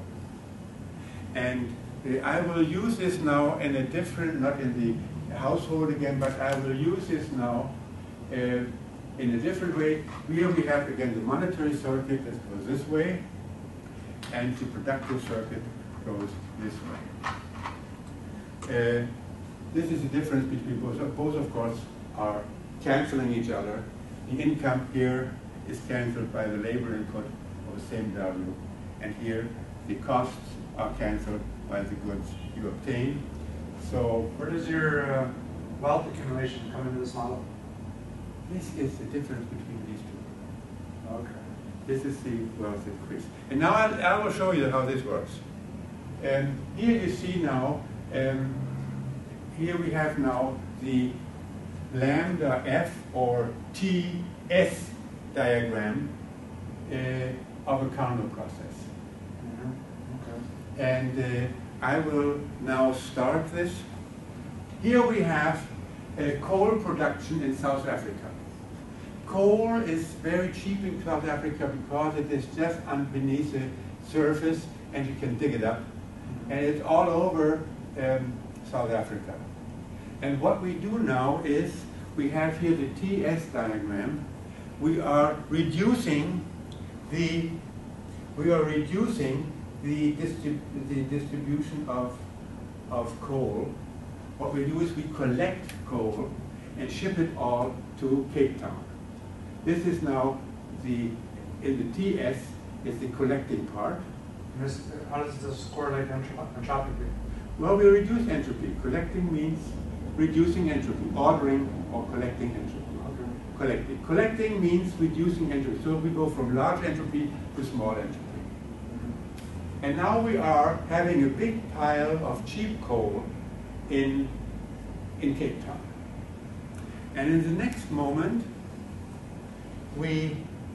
And uh, I will use this now in a different, not in the household again, but I will use this now uh, in a different way. Here we have again the monetary circuit that goes this way, and the productive circuit goes this way. Uh, this is the difference between both. Both, of course, are canceling each other. The income here is cancelled by the labor input of the same value, and here the costs are cancelled by the goods you obtain. So where does your uh, wealth accumulation come into this model? This is the difference between these two. Okay. This is the wealth increase. And now I, I will show you how this works. Um, here you see now, um, here we have now the lambda F or T S diagram uh, of a Carnot process. Mm-hmm. Okay. And uh, I will now start this. Here we have uh, coal production in South Africa. Coal is very cheap in South Africa because it is just un beneath the surface and you can dig it up. And it's all over um, South Africa. And what we do now is we have here the T S diagram. We are reducing the we are reducing the, distrib the distribution of of coal. What we do is we collect coal and ship it all to Cape Town. This is now the, in the T S is the collecting part. And this, how does this correlate entropically? Well, we reduce entropy. Collecting means reducing entropy, ordering or collecting entropy. Okay. Collecting. Collecting means reducing entropy. So we go from large entropy to small entropy. Mm-hmm. And now we are having a big pile of cheap coal in, in Cape Town. And in the next moment, we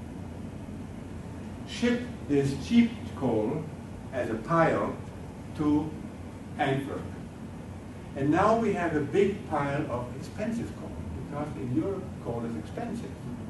ship this cheap coal as a pile to Antwerp. And now we have a big pile of expensive coal, because in Europe coal is expensive.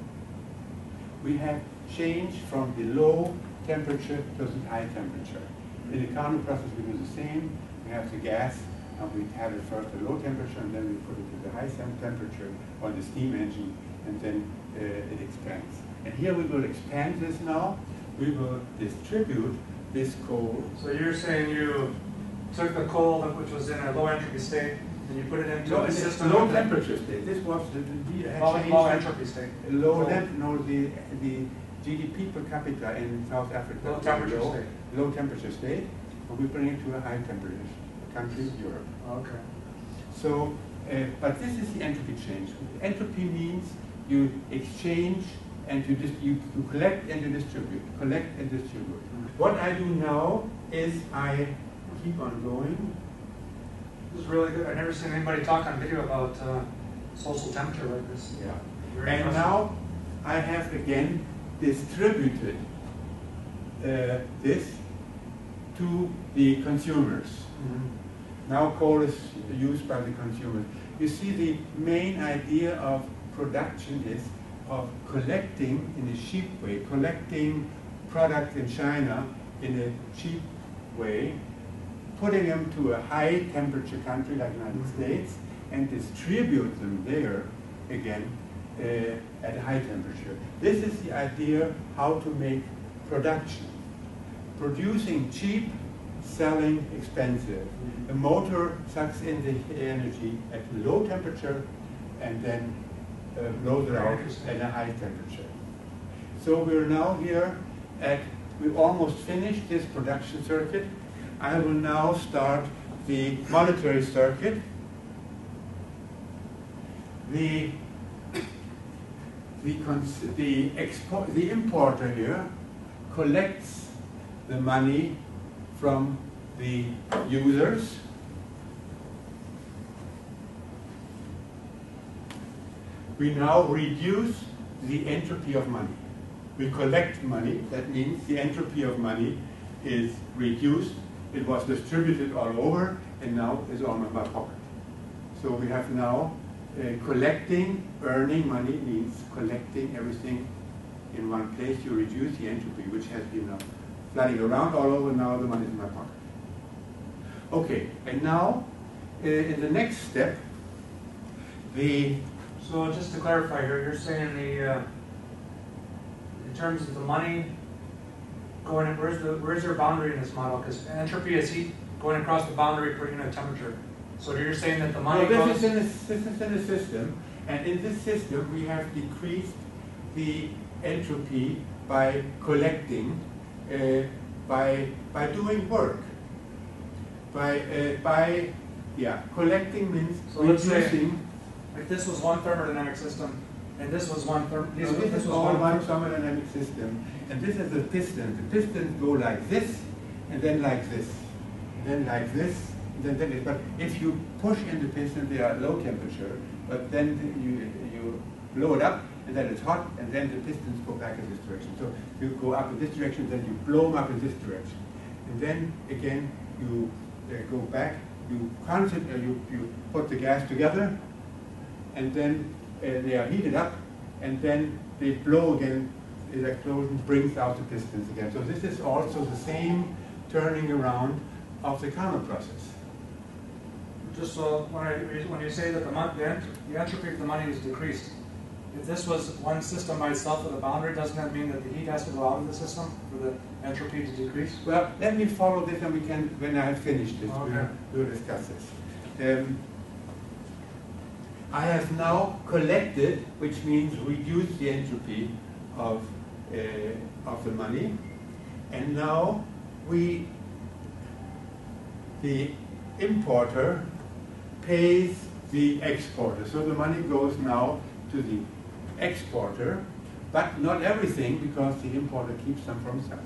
We have changed from the low temperature to the high temperature. In the Carnot process we do the same. We have the gas, and we have it first at low temperature, and then we put it to the high temperature on the steam engine, and then uh, it expands. And here we will expand this now. We will distribute this coal. So you're saying you took the coal which was in a low entropy state and you put it into No, a it's system low that- temperature state. This was the, the, the low, change low from- entropy state. Low, Low- temp, no, the, the G D P per capita in South Africa. Low is temperature low, state. Low temperature state, but we bring it to a high temperature country, Europe. Okay. So, uh, but this is the entropy change. Entropy means you exchange and you, dis you, you collect and you distribute. Collect and distribute. Mm-hmm. What I do now is I keep on going. This is really good. I've never seen anybody talk on video about uh, social temperature like this. Yeah. Very And impressive. now I have again distributed uh, this to the consumers. Mm-hmm. Now coal is used by the consumers. You see, the main idea of production is of collecting in a cheap way, collecting products in China in a cheap way, putting them to a high temperature country like the United Mm-hmm. States, and distribute them there again uh, at a high temperature. This is the idea how to make production. Producing cheap, selling expensive. Mm-hmm. The motor sucks in the energy at low temperature and then uh, blows it Very out interesting. at a high temperature. So we're now here at, we almost finished this production circuit. I will now start the monetary circuit. The the cons the expo the importer here collects the money from the users. We now reduce the entropy of money. We collect money, that means the entropy of money is reduced. It was distributed all over and now is on my pocket. So we have now uh, collecting, earning money means collecting everything in one place. You reduce the entropy, which has been uh, flooding around all over. Now the money is in my pocket. Okay, and now uh, in the next step, the So just to clarify here, you're saying the uh, in terms of the money going, where's the where's your boundary in this model? Because entropy is heat going across the boundary per unit temperature. So you're saying that the money no, this goes. is in a, this is in a system, and in this system we have decreased the entropy by collecting, uh, by by doing work. By uh, by yeah, collecting means So let's say- reducing. If this was one thermodynamic system, And this was one. Therm these so were, this, this is was all one, one thermodynamic system, and this is a piston. The pistons go like this, and then like this, then like this, then then. It, but if you push in the piston, they are low temperature, but then you you blow it up, and then it's hot, and then the pistons go back in this direction. So you go up in this direction, then you blow them up in this direction, and then again you uh, go back. You concentrate, uh, you you put the gas together, and then uh, they are heated up, and then they blow again. The explosion brings out the pistons again. So this is also the same turning around of the Carnot process. Just so when, I, when you say that the, mon the, ent the entropy of the money is decreased, if this was one system by itself with a boundary, doesn't that mean that the heat has to go out of the system for the entropy to decrease? Well, let me follow this, and we can, when I have finished this, Okay. we'll, we'll discuss this. Um, I have now collected, which means reduced the entropy of uh, of the money, and now we, the importer, pays the exporter. So the money goes now to the exporter, but not everything, because the importer keeps some for himself.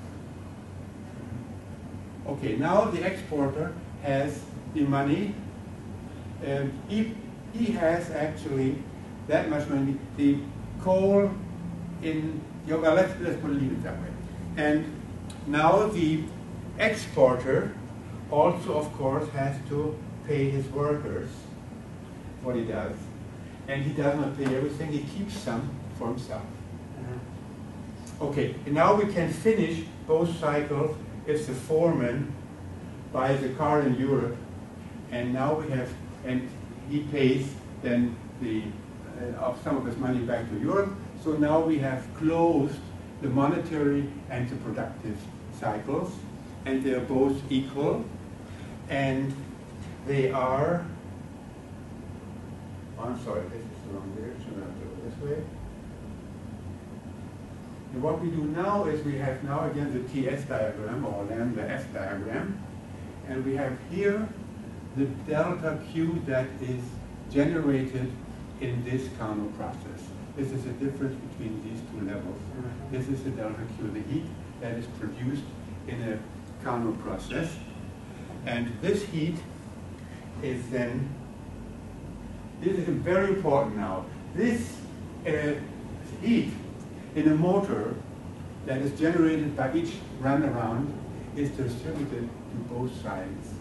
Okay, now the exporter has the money, and he, he has actually that much money. The coal in, well, let's, let's put it leave it that way. And now the exporter also, of course, has to pay his workers what he does. And he does not pay everything, he keeps some for himself. Okay, and now we can finish both cycles if the foreman buys a car in Europe, and now we have, and he pays then the uh, of some of his money back to Europe. So now we have closed the monetary and the productive cycles, and they are both equal, and they are, oh, I'm sorry, this is the wrong direction, I have to go this way. And what we do now is we have now again the T S diagram, or lambda F diagram, and we have here the delta Q that is generated in this Carnot process. This is the difference between these two levels. Mm-hmm. This is the delta Q, the heat that is produced in a Carnot process. And this heat is then, this is very important now, this uh, heat in a motor that is generated by each runaround is distributed to both sides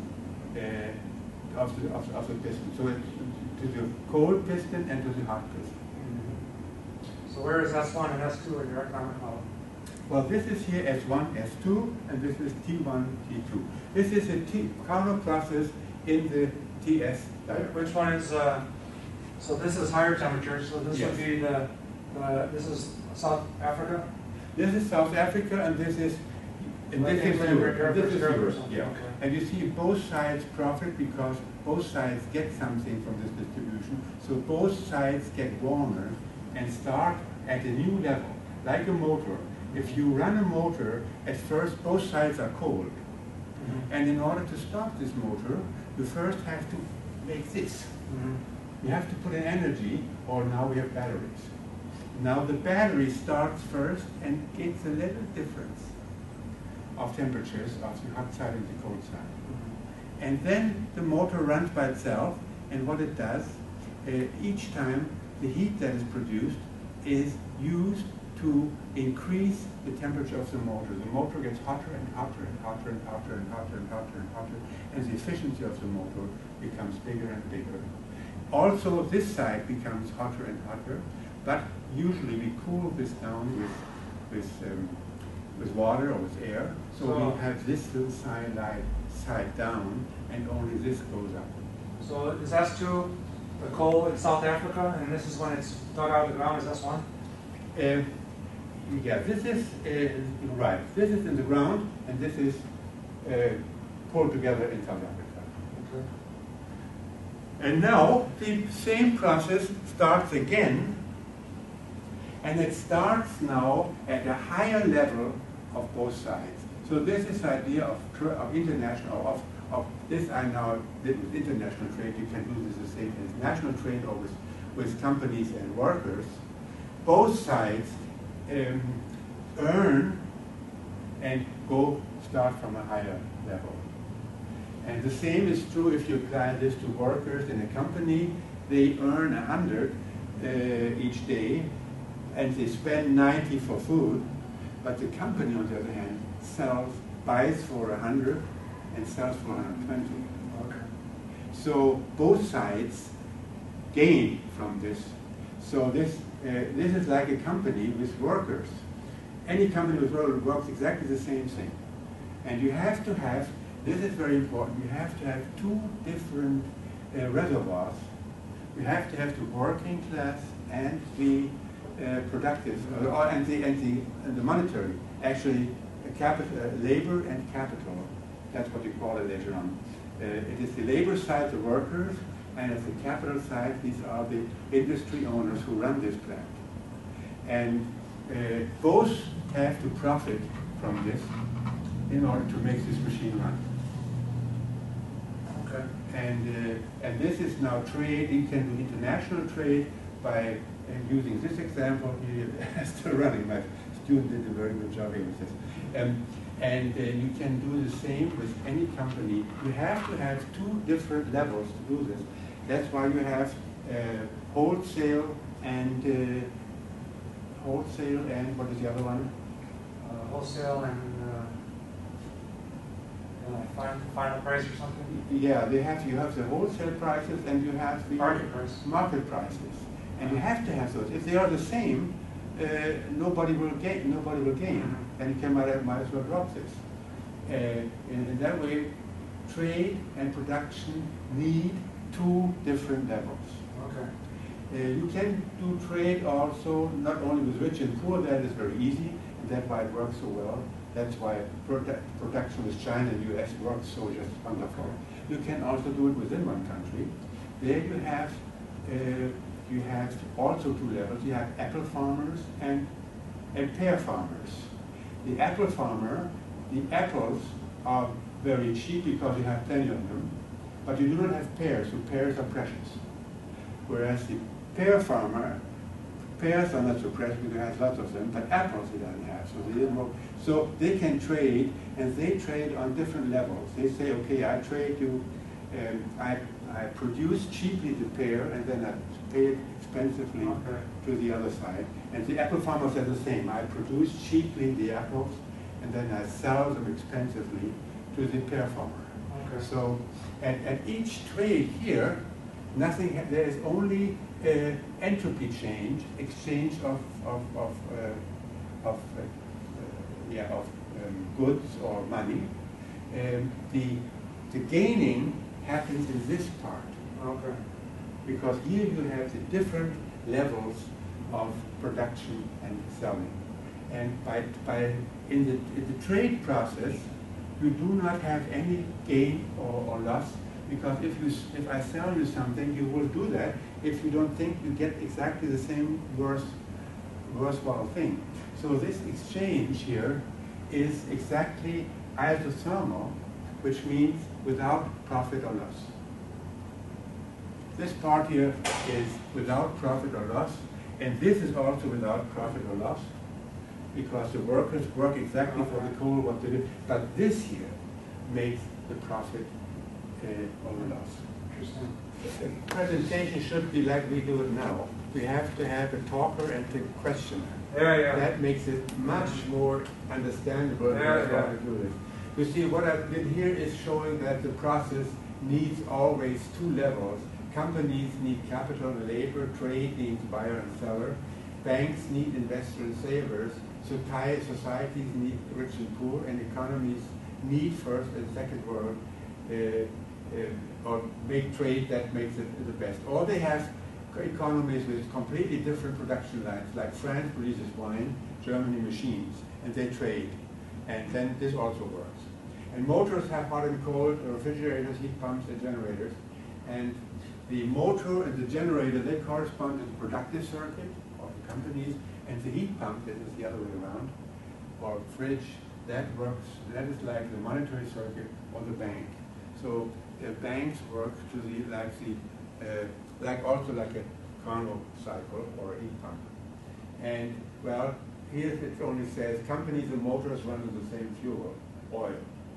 uh, of, the, of, of the piston. So it's to the cold piston and to the hot piston. Mm-hmm. So where is S one and S two in your economic model? Well, this is here S one, S two, and this is T one, T two. This is a T Carnot process in the T S diagram. Which one is, uh, so this is higher temperature, so this Yes. would be the, the, this is South Africa? This is South Africa, and this is, and Like this is England, Europe. Europe, This is Europe or Europe, something, yeah. okay. And you see both sides profit because both sides get something from this distribution. So both sides get warmer and start at a new level, like a motor. If you run a motor, at first both sides are cold. Mm-hmm. And in order to stop this motor, you first have to make this. Mm-hmm. You have to put in energy, or now we have batteries. Now the battery starts first and gets a little difference of temperatures of the hot side and the cold side. Mm-hmm. And then the motor runs by itself, and what it does, uh, each time the heat that is produced is used to increase the temperature of the motor. The motor gets hotter and hotter and hotter and hotter and hotter and hotter and hotter, and the efficiency of the motor becomes bigger and bigger. Also, this side becomes hotter and hotter, but usually we cool this down with with um, with water or with air. So, so we have this little side lie side down, and only this goes up. So is S two the coal in South Africa, and this is when it's dug out of the ground? Is S one? Uh, yeah, this is uh, right. This is in the ground, and this is uh, pulled together in South Africa. Okay. And now the same process starts again, and it starts now at a higher level of both sides. So this is the idea of, of international, of, of this I now did with international trade. You can do this the same as national trade or with, with companies and workers. both sides um, earn and go start from a higher level. And the same is true if you apply this to workers in a company. They earn one hundred uh, each day, and they spend ninety for food, but the company, on the other hand, sells, buys for one hundred and sells for one hundred twenty. Okay. So both sides gain from this. So this, uh, this is like a company with workers. Any company with workers works exactly the same thing. And you have to have, this is very important, you have to have two different uh, reservoirs. You have to have the working class and the uh, productive, uh, or, and, the, and, the, and the monetary, actually uh, capital, uh, labor and capital. That's what you call it later on. Uh, it is the labor side, the workers, and at the capital side, these are the industry owners who run this plant. And uh, both have to profit from this in order to make this machine run. Okay. And, uh, and this is now trade. You can do international trade by uh, using this example. Here, still running. My student did a very good job here with this. Um, and uh, you can do the same with any company. You have to have two different levels to do this. That's why you have uh, wholesale and uh, wholesale and what is the other one? Uh, wholesale and uh, uh, final, final price or something? Yeah, they have. You have the wholesale prices and you have the Market price. market prices, and you have to have those. If they are the same, uh, nobody will gain. Nobody will gain, Mm-hmm. and you can might, might as well drop this. Uh, in, in that way, trade and production need two different levels. Okay. Uh, you can do trade also not only with rich and poor. That is very easy, and that's why it works so well. That's why produ production with China and U S works so just wonderful. You can also do it within one country. There you have uh, you have also two levels. You have apple farmers and and pear farmers. The apple farmer, the apples are very cheap because you have plenty of them, but you do not have pears, so pears are precious. Whereas the pear farmer, pears are not so precious because he has lots of them, but apples he doesn't have, so they didn't work. So they can trade, and they trade on different levels. They say, okay, I trade you, um, I, I produce cheaply the pear, and then I pay it expensively Okay. to the other side. And the apple farmer says the same. I produce cheaply the apples, and then I sell them expensively to the pear farmer. Okay. So, at, at each trade here, nothing. Ha there is only uh, entropy change, exchange of of of, uh, of uh, uh, yeah of um, goods or money. Um, the the gaining happens in this part. Okay. Because here you have the different levels of production and selling. And by, by in, the, in the trade process, you do not have any gain or, or loss, because if, you, if I sell you something, you will do that if you don't think you get exactly the same worth, worthwhile thing. So this exchange here is exactly isothermal, which means without profit or loss. This part here is without profit or loss, and this is also without profit or loss, because the workers work exactly for the coal what they do. But this here makes the profit uh, or the loss. Interesting. The presentation should be like we do it now. We have to have a talker and a questioner. Yeah, yeah. That makes it much more understandable Yeah, how yeah. to do this. You see, what I did here is showing that the process needs always two levels. Companies need capital and labor, trade needs buyer and seller, banks need investor and savers, societies need rich and poor, and economies need first and second world, uh, uh, or make trade that makes it the best. Or they have economies with completely different production lines, like France produces wine, Germany machines, and they trade. And then this also works. And motors have hot and cold, refrigerators, heat pumps, and generators. And the motor and the generator, they correspond to the productive circuit of the companies, and the heat pump, that is the other way around, or fridge, that works, that is like the monetary circuit or the bank. So uh, banks work to the, like the, uh, like also like a Carnot cycle or a heat pump. And, well, here it only says companies and motors run on the same fuel, oil.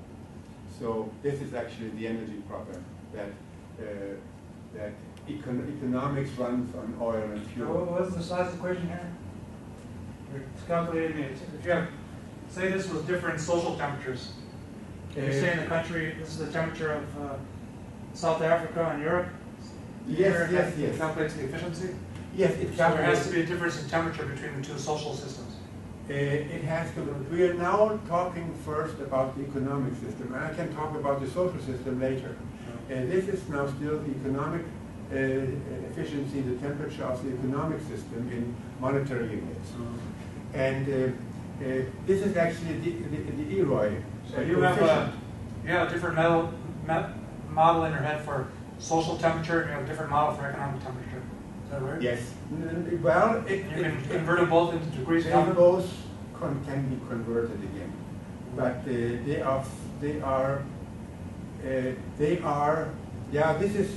So this is actually the energy problem, that, uh, that econ economics runs on oil and fuel. Now, what was the size equation here? You're calculating it. If you have, say this was different social temperatures. Uh, You're saying the country, this is the temperature of uh, South Africa and Europe? Yes, Here, yes, it yes. calculates the efficiency? Yes, it So there has calculates. to be a difference in temperature between the two social systems. Uh, it has to. We are now talking first about the economic system, and I can talk about the social system later. Uh, this is now still the economic uh, efficiency, the temperature of the economic system in monetary units. And uh, uh, this is actually the, the, the E R O I. So you have a you have a different model, model in your head for social temperature, and you have a different model for economic temperature. Is that right? Yes. Well, it, You it, can it, convert them both into degrees they Kelvin? both con can be converted again, but uh, they are they are uh, they are yeah. This is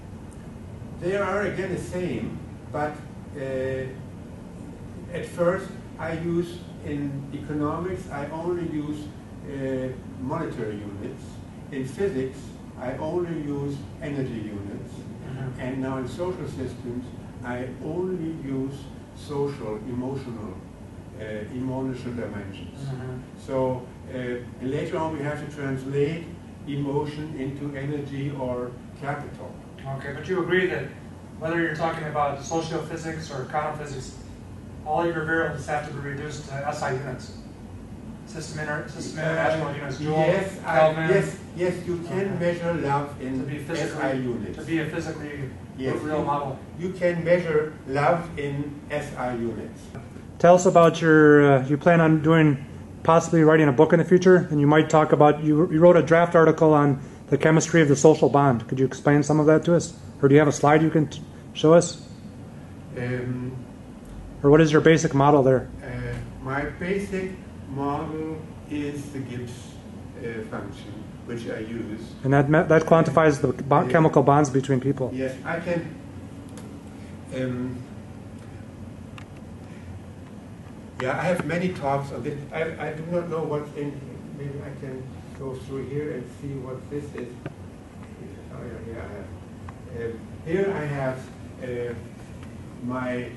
they are again the same, but uh, at first I use in economics I only use uh, monetary units. In physics I only use energy units, mm-hmm. and now in social systems I only use social, emotional, uh, emotional dimensions. Mm-hmm. So uh, and later on we have to translate emotion into energy or capital. Okay, but you agree that whether you're talking about sociophysics or quantum physics, all your variables have to be reduced to S I units. System, inter system international uh, units, Joule, yes, Kelvin. I, yes, yes, you can Okay. measure love in To be S physically, I units. to be a physically Yes, real you, model. You can measure love in S I units. Tell us about your, uh, you plan on doing, possibly writing a book in the future, and you might talk about, you, you wrote a draft article on the chemistry of the social bond. Could you explain some of that to us? Or do you have a slide you can t show us? Um, Or what is your basic model there? uh, my basic model is the Gibbs uh, function, which I use. And that that quantifies the bo chemical bonds between people. Yes, I can. Um, yeah, I have many talks on this. I, I do not know what's in. Maybe I can go through here and see what this is. Oh yeah, here I have. Uh, here I have uh, my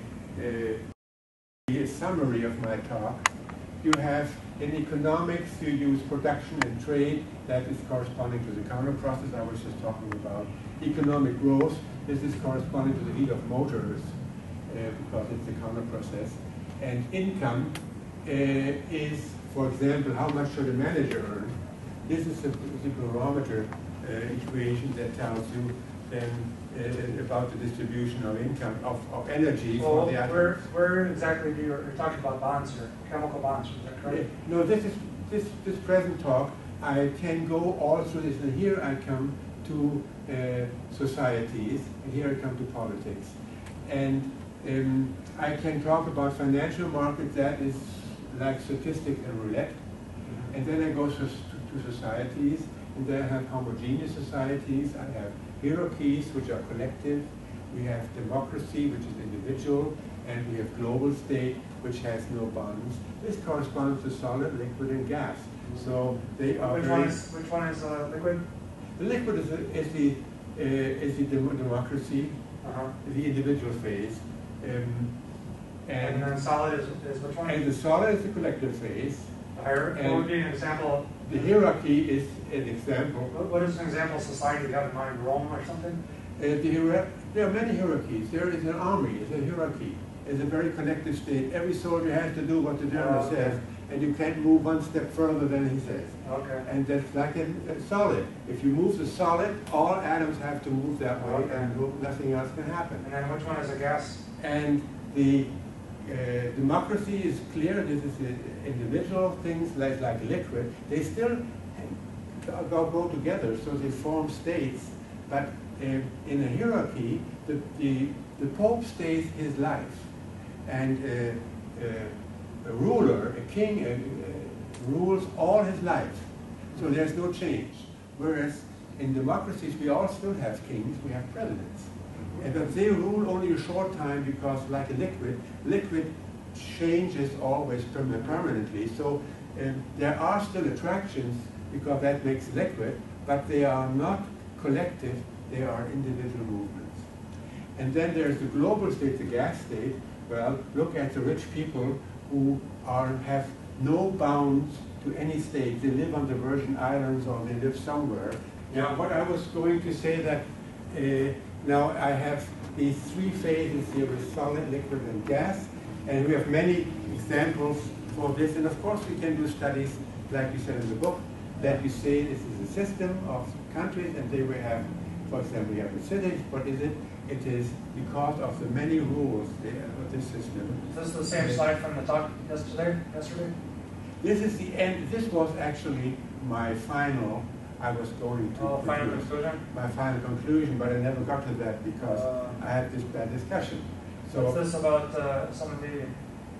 uh, summary of my talk. You have in economics, you use production and trade. That is corresponding to the counter process I was just talking about. Economic growth, this is corresponding to the heat of motors uh, because it's the counter process. And income uh, is, for example, how much should a manager earn? This is the, the barometer uh, equation that tells you then uh, about the distribution of income, of, of energy Well, for the where, atoms. where exactly do you, you're talking about bonds here, chemical bonds, is that correct? No, this is this this present talk. I can go all through this, and here I come to uh, societies, and here I come to politics, and um, I can talk about financial markets. That is like statistics and roulette, mm-hmm. and then I go to, to, to societies, and then I have homogeneous societies. I have hierarchies, which are collective. We have democracy, which is individual, and we have global state, which has no bonds. This corresponds to solid, liquid, and gas. So they are Which very. one is which one is uh, liquid? The liquid is, the- is the uh, is the dem democracy, Uh-huh. the individual phase, um, And and then solid is, is which one? and the solid is the collective phase. The hierarchy. What would be an example? The hierarchy is an example. What, what is an example of society you have in mind? Rome or something? Uh, the hierar there are many hierarchies. There is an army, it's a hierarchy. It's a very connected state. Every soldier has to do what the general Oh, okay. says, and you can't move one step further than he says. Okay. And that's like a, a solid. If you move the solid, all atoms have to move that way, Okay. and no- nothing else can happen. And then which one is a gas? And the uh, democracy is clear. This is the individual things like, like liquid. They still go, go together, so they form states. But uh, in a hierarchy, the, the, the Pope stays his life. And uh, uh, a ruler, a king, uh, uh, rules all his life. So there's no change. Whereas in democracies, we all still have kings, we have presidents. And but they rule only a short time because, like a liquid, liquid changes always perma- permanently. So um, there are still attractions because that makes liquid, but they are not collective, they are individual movements. And then there's the global state, the gas state. Well, look at the rich people who are have no bounds to any state. They live on the Virgin Islands or they live somewhere. Now, what I was going to say that uh, now I have these three phases here with solid, liquid, and gas, and we have many examples for this. And of course, we can do studies, like you said in the book, that we say this is a system of countries, and they will have, for example, we have the cities. What is it? It is because of the many rules of this system. Is this the same slide from the talk yesterday? Yesterday? This is the end. This was actually my final. I was going to. Oh, final conclusion? My final conclusion, but I never got to that because uh, I had this bad discussion. So what's this about uh, some of the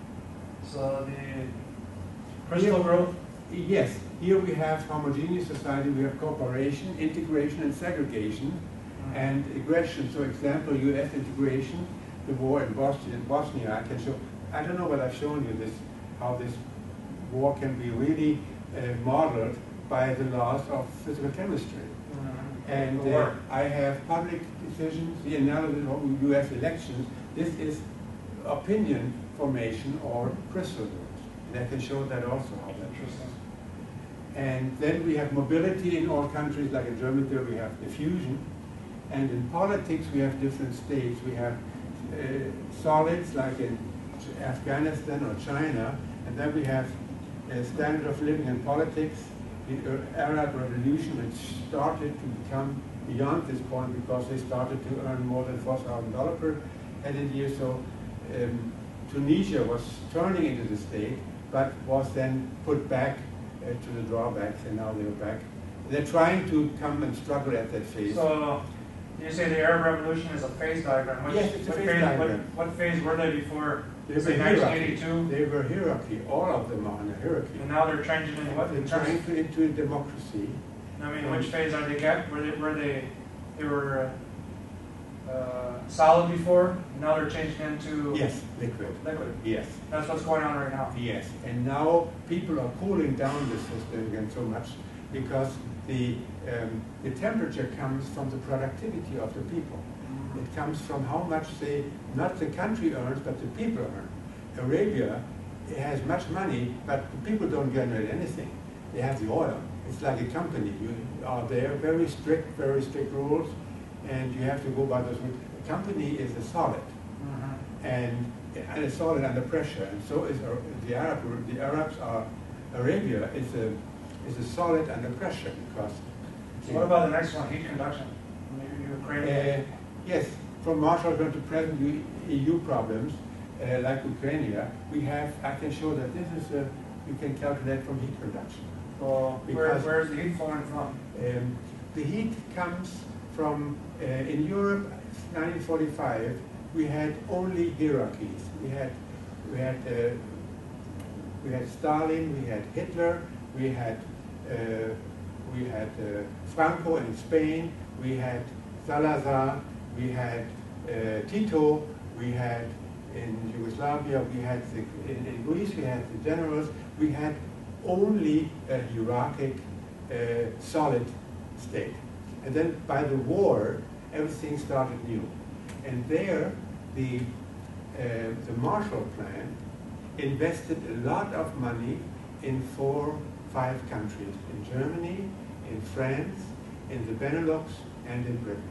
so the crystal here, growth? Yes. Here we have homogeneous society. We have cooperation, integration, and segregation, mm-hmm. and aggression. So, example, U S integration, the war in Bosnia. In Bosnia, I can show. I don't know whether I've shown you this. How this war can be really uh, modeled by the laws of physical chemistry. Mm-hmm. And uh, I have public decisions, the analysis of U S elections. This is opinion formation or crystal growth. And I can show that also how that is. And then we have mobility in all countries, like in Germany there we have diffusion. And in politics we have different states. We have uh, solids like in Afghanistan or China, and then we have a standard of living in politics, the Arab Revolution, which started to become beyond this point because they started to earn more than four thousand dollars per head a year. So um, Tunisia was turning into the state, but was then put back uh, to the drawbacks, and now they're back. They're trying to come and struggle at that phase. So you say the Arab Revolution is a phase diagram. Which, yes, it's a what phase phase, diagram. What, what phase were they before? They were nineteen eighty-two. They were hierarchy. All of them are in a hierarchy. And now they're changing into what? They're trying to into democracy. I mean, which phase are they at? Were they were they they were uh, uh, solid before? And now they're changing into yes, liquid. Liquid. Yes. That's what's going on right now. Yes, and now people are cooling down the system again so much because the um, the temperature comes from the productivity of the people. It comes from how much they, not the country earns, but the people earn. Arabia has much money, but the people don't generate anything. They have the oil. It's like a company. You are there, very strict, very strict rules, and you have to go by those rules. A company is a solid, mm-hmm. and, and a solid under pressure. And so is the Arab. The Arabs are Arabia is a is a solid under pressure because. So what about the next one? Heat conduction. Ukraine. Uh, Yes, from Marshall to present E U problems, uh, like Ukraine, we have, I can show that this is, a, you can calculate from heat production. Well, where, where's the heat flowing from? Um, the heat comes from, uh, in Europe, nineteen forty-five, we had only hierarchies. We had, we had, uh, we had Stalin, we had Hitler, we had, uh, we had uh, Franco in Spain, we had Salazar, we had uh, Tito, we had in Yugoslavia, we had the, in, in Greece, we had the generals, we had only a hierarchic, uh, solid state. And then by the war, everything started new. And there, the, uh, the Marshall Plan invested a lot of money in four, five countries, in Germany, in France, in the Benelux, and in Britain.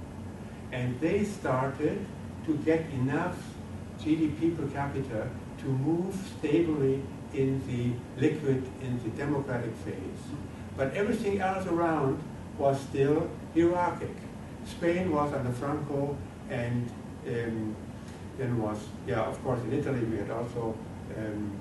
And they started to get enough G D P per capita to move stably in the liquid, in the democratic phase. But everything else around was still hierarchic. Spain was under Franco, and um, then was, yeah, of course, in Italy we had also um,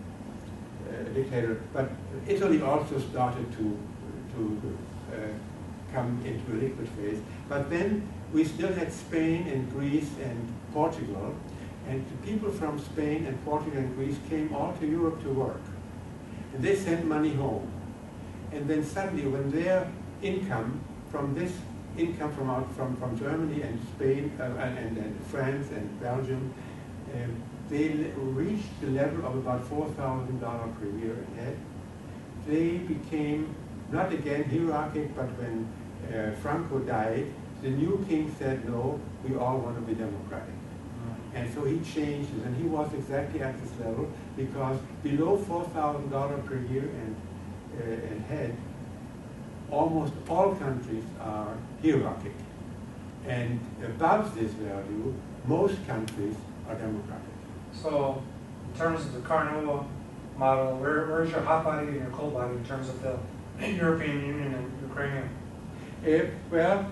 a dictator. But Italy also started to, to uh, come into a liquid phase. But then we still had Spain and Greece and Portugal, and the people from Spain and Portugal and Greece came all to Europe to work. And they sent money home. And then suddenly when their income from this income from out from, from Germany and Spain uh, and, and France and Belgium Um, they reached the level of about four thousand dollars per year a head. They became not again hierarchic, but when uh, Franco died, the new king said, no, we all want to be democratic. And so he changed it, and he was exactly at this level, because below four thousand dollars per year and, uh, and head, almost all countries are hierarchic. And above this value, most countries are democratic. So, in terms of the Carnot model, where, where's your hot body and your cold body in terms of the European Union and Ukrainian? Uh, well,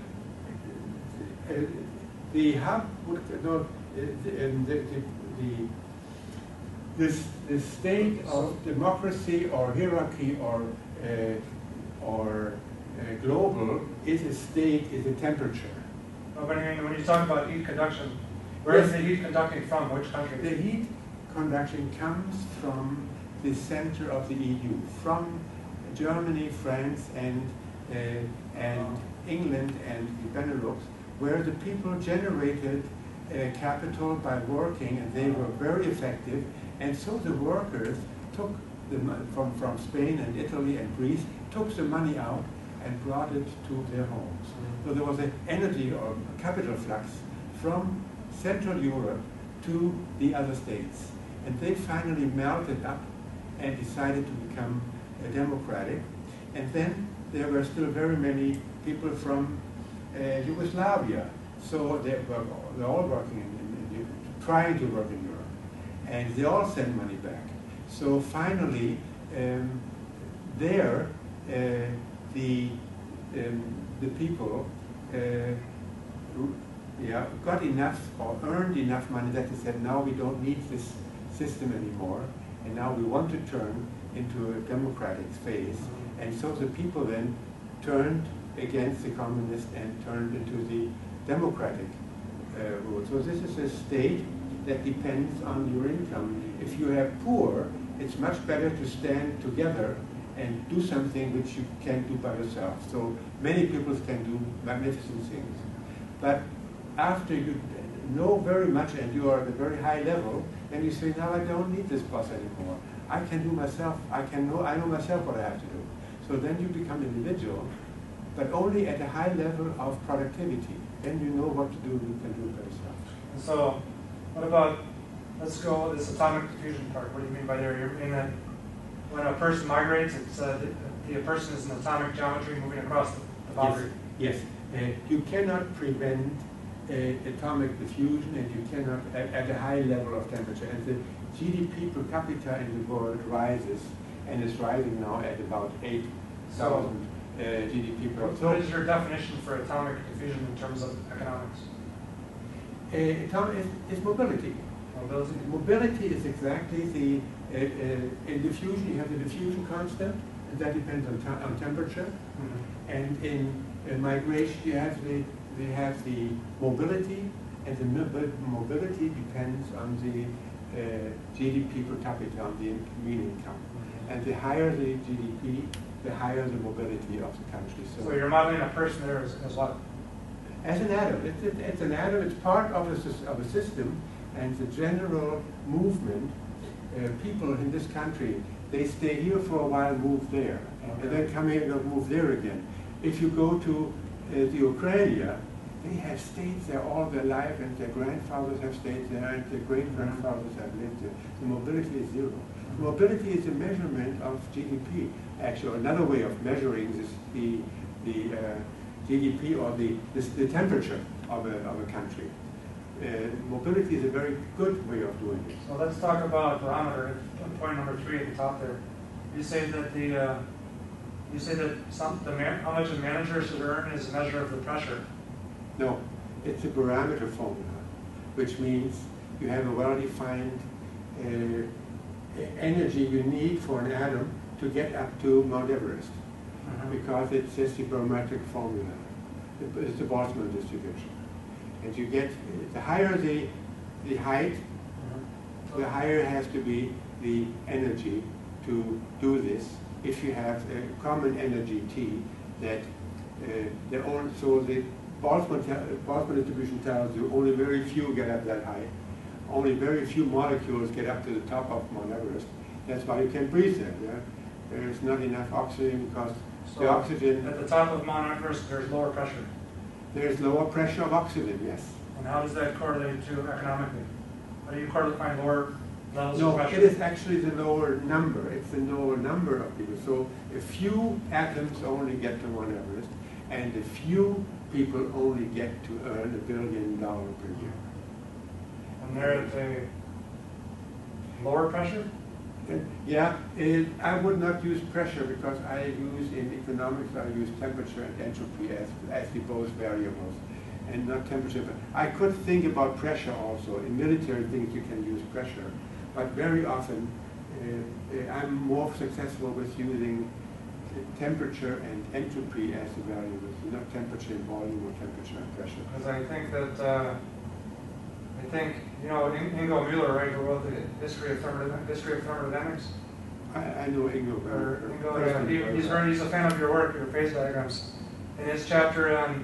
uh, the hub, no, the, the, the, the, the state of democracy or hierarchy or, uh, or uh, global is a state, is a temperature. No, but I mean, when you talk about heat conduction, where is the heat conducting from? Which country? The heat conduction comes from the center of the E U, from Germany, France, and, uh, and England and the Benelux, where the people generated uh, capital by working, and they were very effective. And so the workers took the money from, from Spain and Italy and Greece, took the money out and brought it to their homes. So there was an energy or capital flux from Central Europe to the other states. And they finally melted up and decided to become uh, democratic. And then there were still very many people from uh, Yugoslavia. So they were they're all working, in, in, in, trying to work in Europe. And they all sent money back. So finally, um, there, uh, the, um, the people uh, yeah, got enough or earned enough money that they said, now we don't need this system anymore, and now we want to turn into a democratic phase. And so the people then turned against the communists and turned into the democratic uh, rule. So this is a state that depends on your income. If you have poor, it's much better to stand together and do something which you can't do by yourself. So many people can do magnificent things. But after you know very much and you are at a very high level, and you say, now I don't need this boss anymore. I can do myself, I can know, I know myself what I have to do. So then you become individual, but only at a high level of productivity. Then you know what to do, you can do it by yourself. And so, what about, let's go this atomic diffusion part. What do you mean by there? You're mean that when a person migrates, it's uh, the, the person is in atomic geometry moving across the, the boundary. Yes, yes. Uh, you cannot prevent uh, atomic diffusion, and you cannot at, at a high level of temperature. And the G D P per capita in the world rises, and is rising now at about eight thousand uh, G D P per. So what is your definition for atomic diffusion in terms of economics? Uh, atomic is, is mobility. Mobility? Mobility is exactly the, uh, uh, in diffusion you have the diffusion constant, and that depends on, te on temperature. Mm-hmm. And in uh, migration you have the, they have the mobility, and the mobility depends on the uh, G D P per capita, on the mean income. Mm-hmm. And the higher the G D P, the higher the mobility of the country. So, so you're modeling a person there as, as what? As an atom. It's, it, it's an atom, it's part of a, of a system, and the general movement, uh, people in this country, they stay here for a while, move there, okay. and then come here and move there again. If you go to uh, the Ukraine, they have stayed there all their life, and their grandfathers have stayed there, and their great-grandfathers have lived there. The mobility is zero. The mobility is a measurement of G D P. Actually, another way of measuring this, the, the uh, G D P or the, this, the temperature of a, of a country. Uh, mobility is a very good way of doing it. So let's talk about barometer. Point number three at the top there. You say that the uh, you say that some the man, how much a manager should earn is a measure of the pressure. No, it's a barometer formula, which means you have a well-defined uh, energy you need for an atom to get up to Mount Everest, mm-hmm. because it says the barometric formula. It's the Boltzmann distribution. And you get, the higher the, the height, mm-hmm. the higher has to be the energy to do this. If you have a common energy T, that uh, the also the Boltzmann, Boltzmann distribution tells you only very few get up that high. only very few molecules get up to the top of Mount Everest. That's why you can breathe there. Yeah? There's not enough oxygen because So the oxygen... at the top of Mount Everest, there's lower pressure. There's lower pressure of oxygen, yes. And how does that correlate to economically? How do you correlate find lower levels No, of pressure? it is actually the lower number. It's the lower number of people. So a few atoms only get to Mount Everest, and a few people only get to earn a billion dollars per year. And they're at a lower pressure? Uh, Yeah, it, I would not use pressure because I use in economics, I use temperature and entropy as, as the both variables, and not temperature. But I could think about pressure also. In military things you can use pressure, but very often uh, I'm more successful with using temperature and entropy as the variables, not temperature and volume or temperature and pressure. Because I think that, uh, I think, you know, In- Ingo Mueller, right, who wrote the history of, thermodyn- history of thermodynamics? I, I know Ingo. Or very- Ingo, very yeah, he, well. he's, very, he's a fan of your work, your phase diagrams. In his chapter on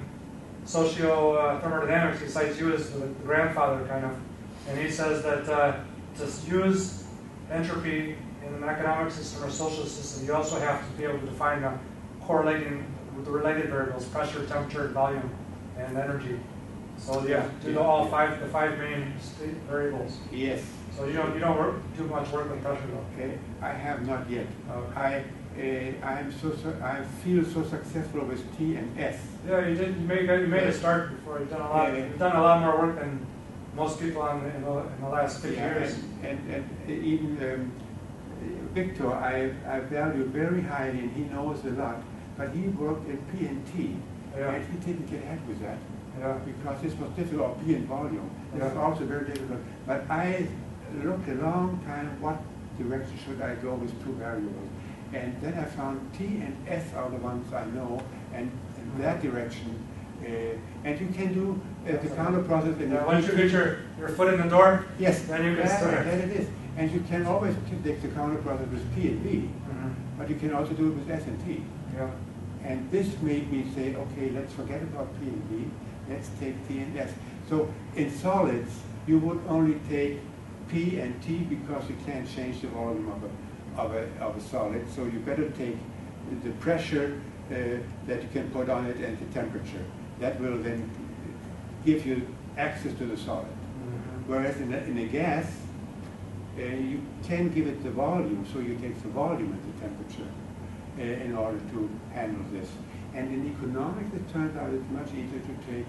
socio uh, thermodynamics, he cites you as the, the grandfather, kind of. And he says that uh, to use entropy in an economic system or social system, you also have to be able to define the correlating with the related variables, pressure, temperature, volume, and energy. So yeah, do the all five, the five main state variables. Yes. So you don't you don't work, do much work with pressure though. Okay, I have not yet. Okay. I uh, I am so, so I feel so successful with T and S. Yeah, you did. You made you made a start before. You've done a lot. Yeah, yeah. You've done a lot more work than most people on the, in, the, in the last fifty Yeah, years. and, and, and even um, Victor, I, I value very highly, and he knows a lot. But he worked in P and T, Yeah. and he didn't get ahead with that Yeah. because this was difficult. Or P and volume. This Yeah. is also very difficult. But I looked a long time. What direction should I go with two variables? And then I found T and S are the ones I know, and in that direction. Uh, and you can do uh, the counter process. In Yeah, the once you get your, your foot in the door, yes, then you can yeah, start. that it is. And you can always take the counter process with P and V, Mhm. but you can also do it with S and T. Yeah. And this made me say, okay, let's forget about P and V, let's take T and S. So in solids, you would only take P and T because you can't change the volume of a, of a, of a solid. So you better take the pressure uh, that you can put on it and the temperature. That will then give you access to the solid. Mhm. Whereas in a, in a gas, uh, you can give it the volume, so you take the volume and the temperature uh, in order to handle this. And in economics, it turns out it's much easier to take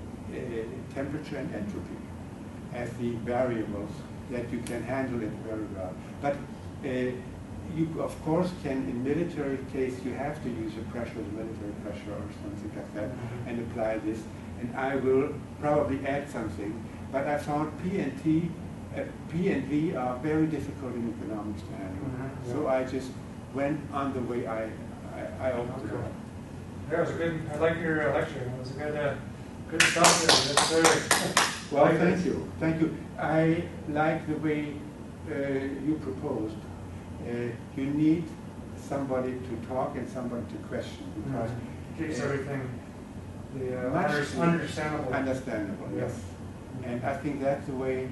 uh, temperature and entropy as the variables that you can handle it very well. But uh, you, of course, can, in military case, you have to use a pressure, the military pressure or something like that, Mhm. and apply this. And I will probably add something, but I found P and T, uh, P and V are very difficult in economics to handle. Mhm, So yeah. I just went on the way I, I, I opened the Okay. door. Yeah, it was a good. I like your uh, lecture. It was a good, uh, good stuff there. That's very. Well, like thank it. you, thank you. I like the way uh, you proposed. Uh, you need somebody to talk and somebody to question because Mhm. Keeps uh, everything the uh, much under, understandable. understandable, Yeah. yes. And I think that's the way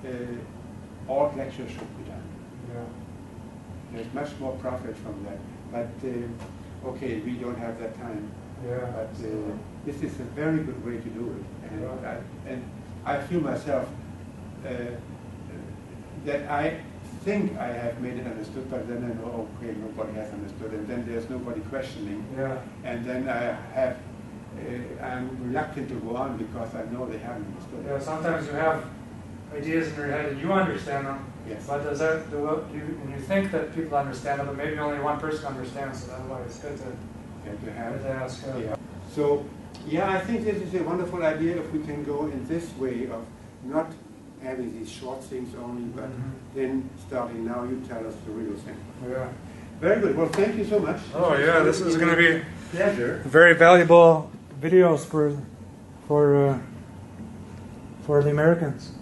uh, all lectures should be done. Yeah. There's much more profit from that. But uh, okay, we don't have that time. Yeah. But uh, this is a very good way to do it. And Yeah. I, and I feel myself uh, that I think I have made it understood, but then I know, okay, nobody has understood, and then there's nobody questioning. Yeah. And then I have, uh, I'm reluctant to go on because I know they haven't understood Yeah. it. Sometimes you have ideas in your head and you understand them. Yes. But does that do you and you think that people understand them, but maybe only one person understands. So that's why it's good to, And to good have, to ask. Uh, yeah. So, yeah, I think this is a wonderful idea if we can go in this way of not having these short things only, but Mhm. then starting now, you tell us the real thing. Yeah. Very good. Well, thank you so much. Oh yeah, this is going to be pleasure. very valuable videos for for uh, for the Americans.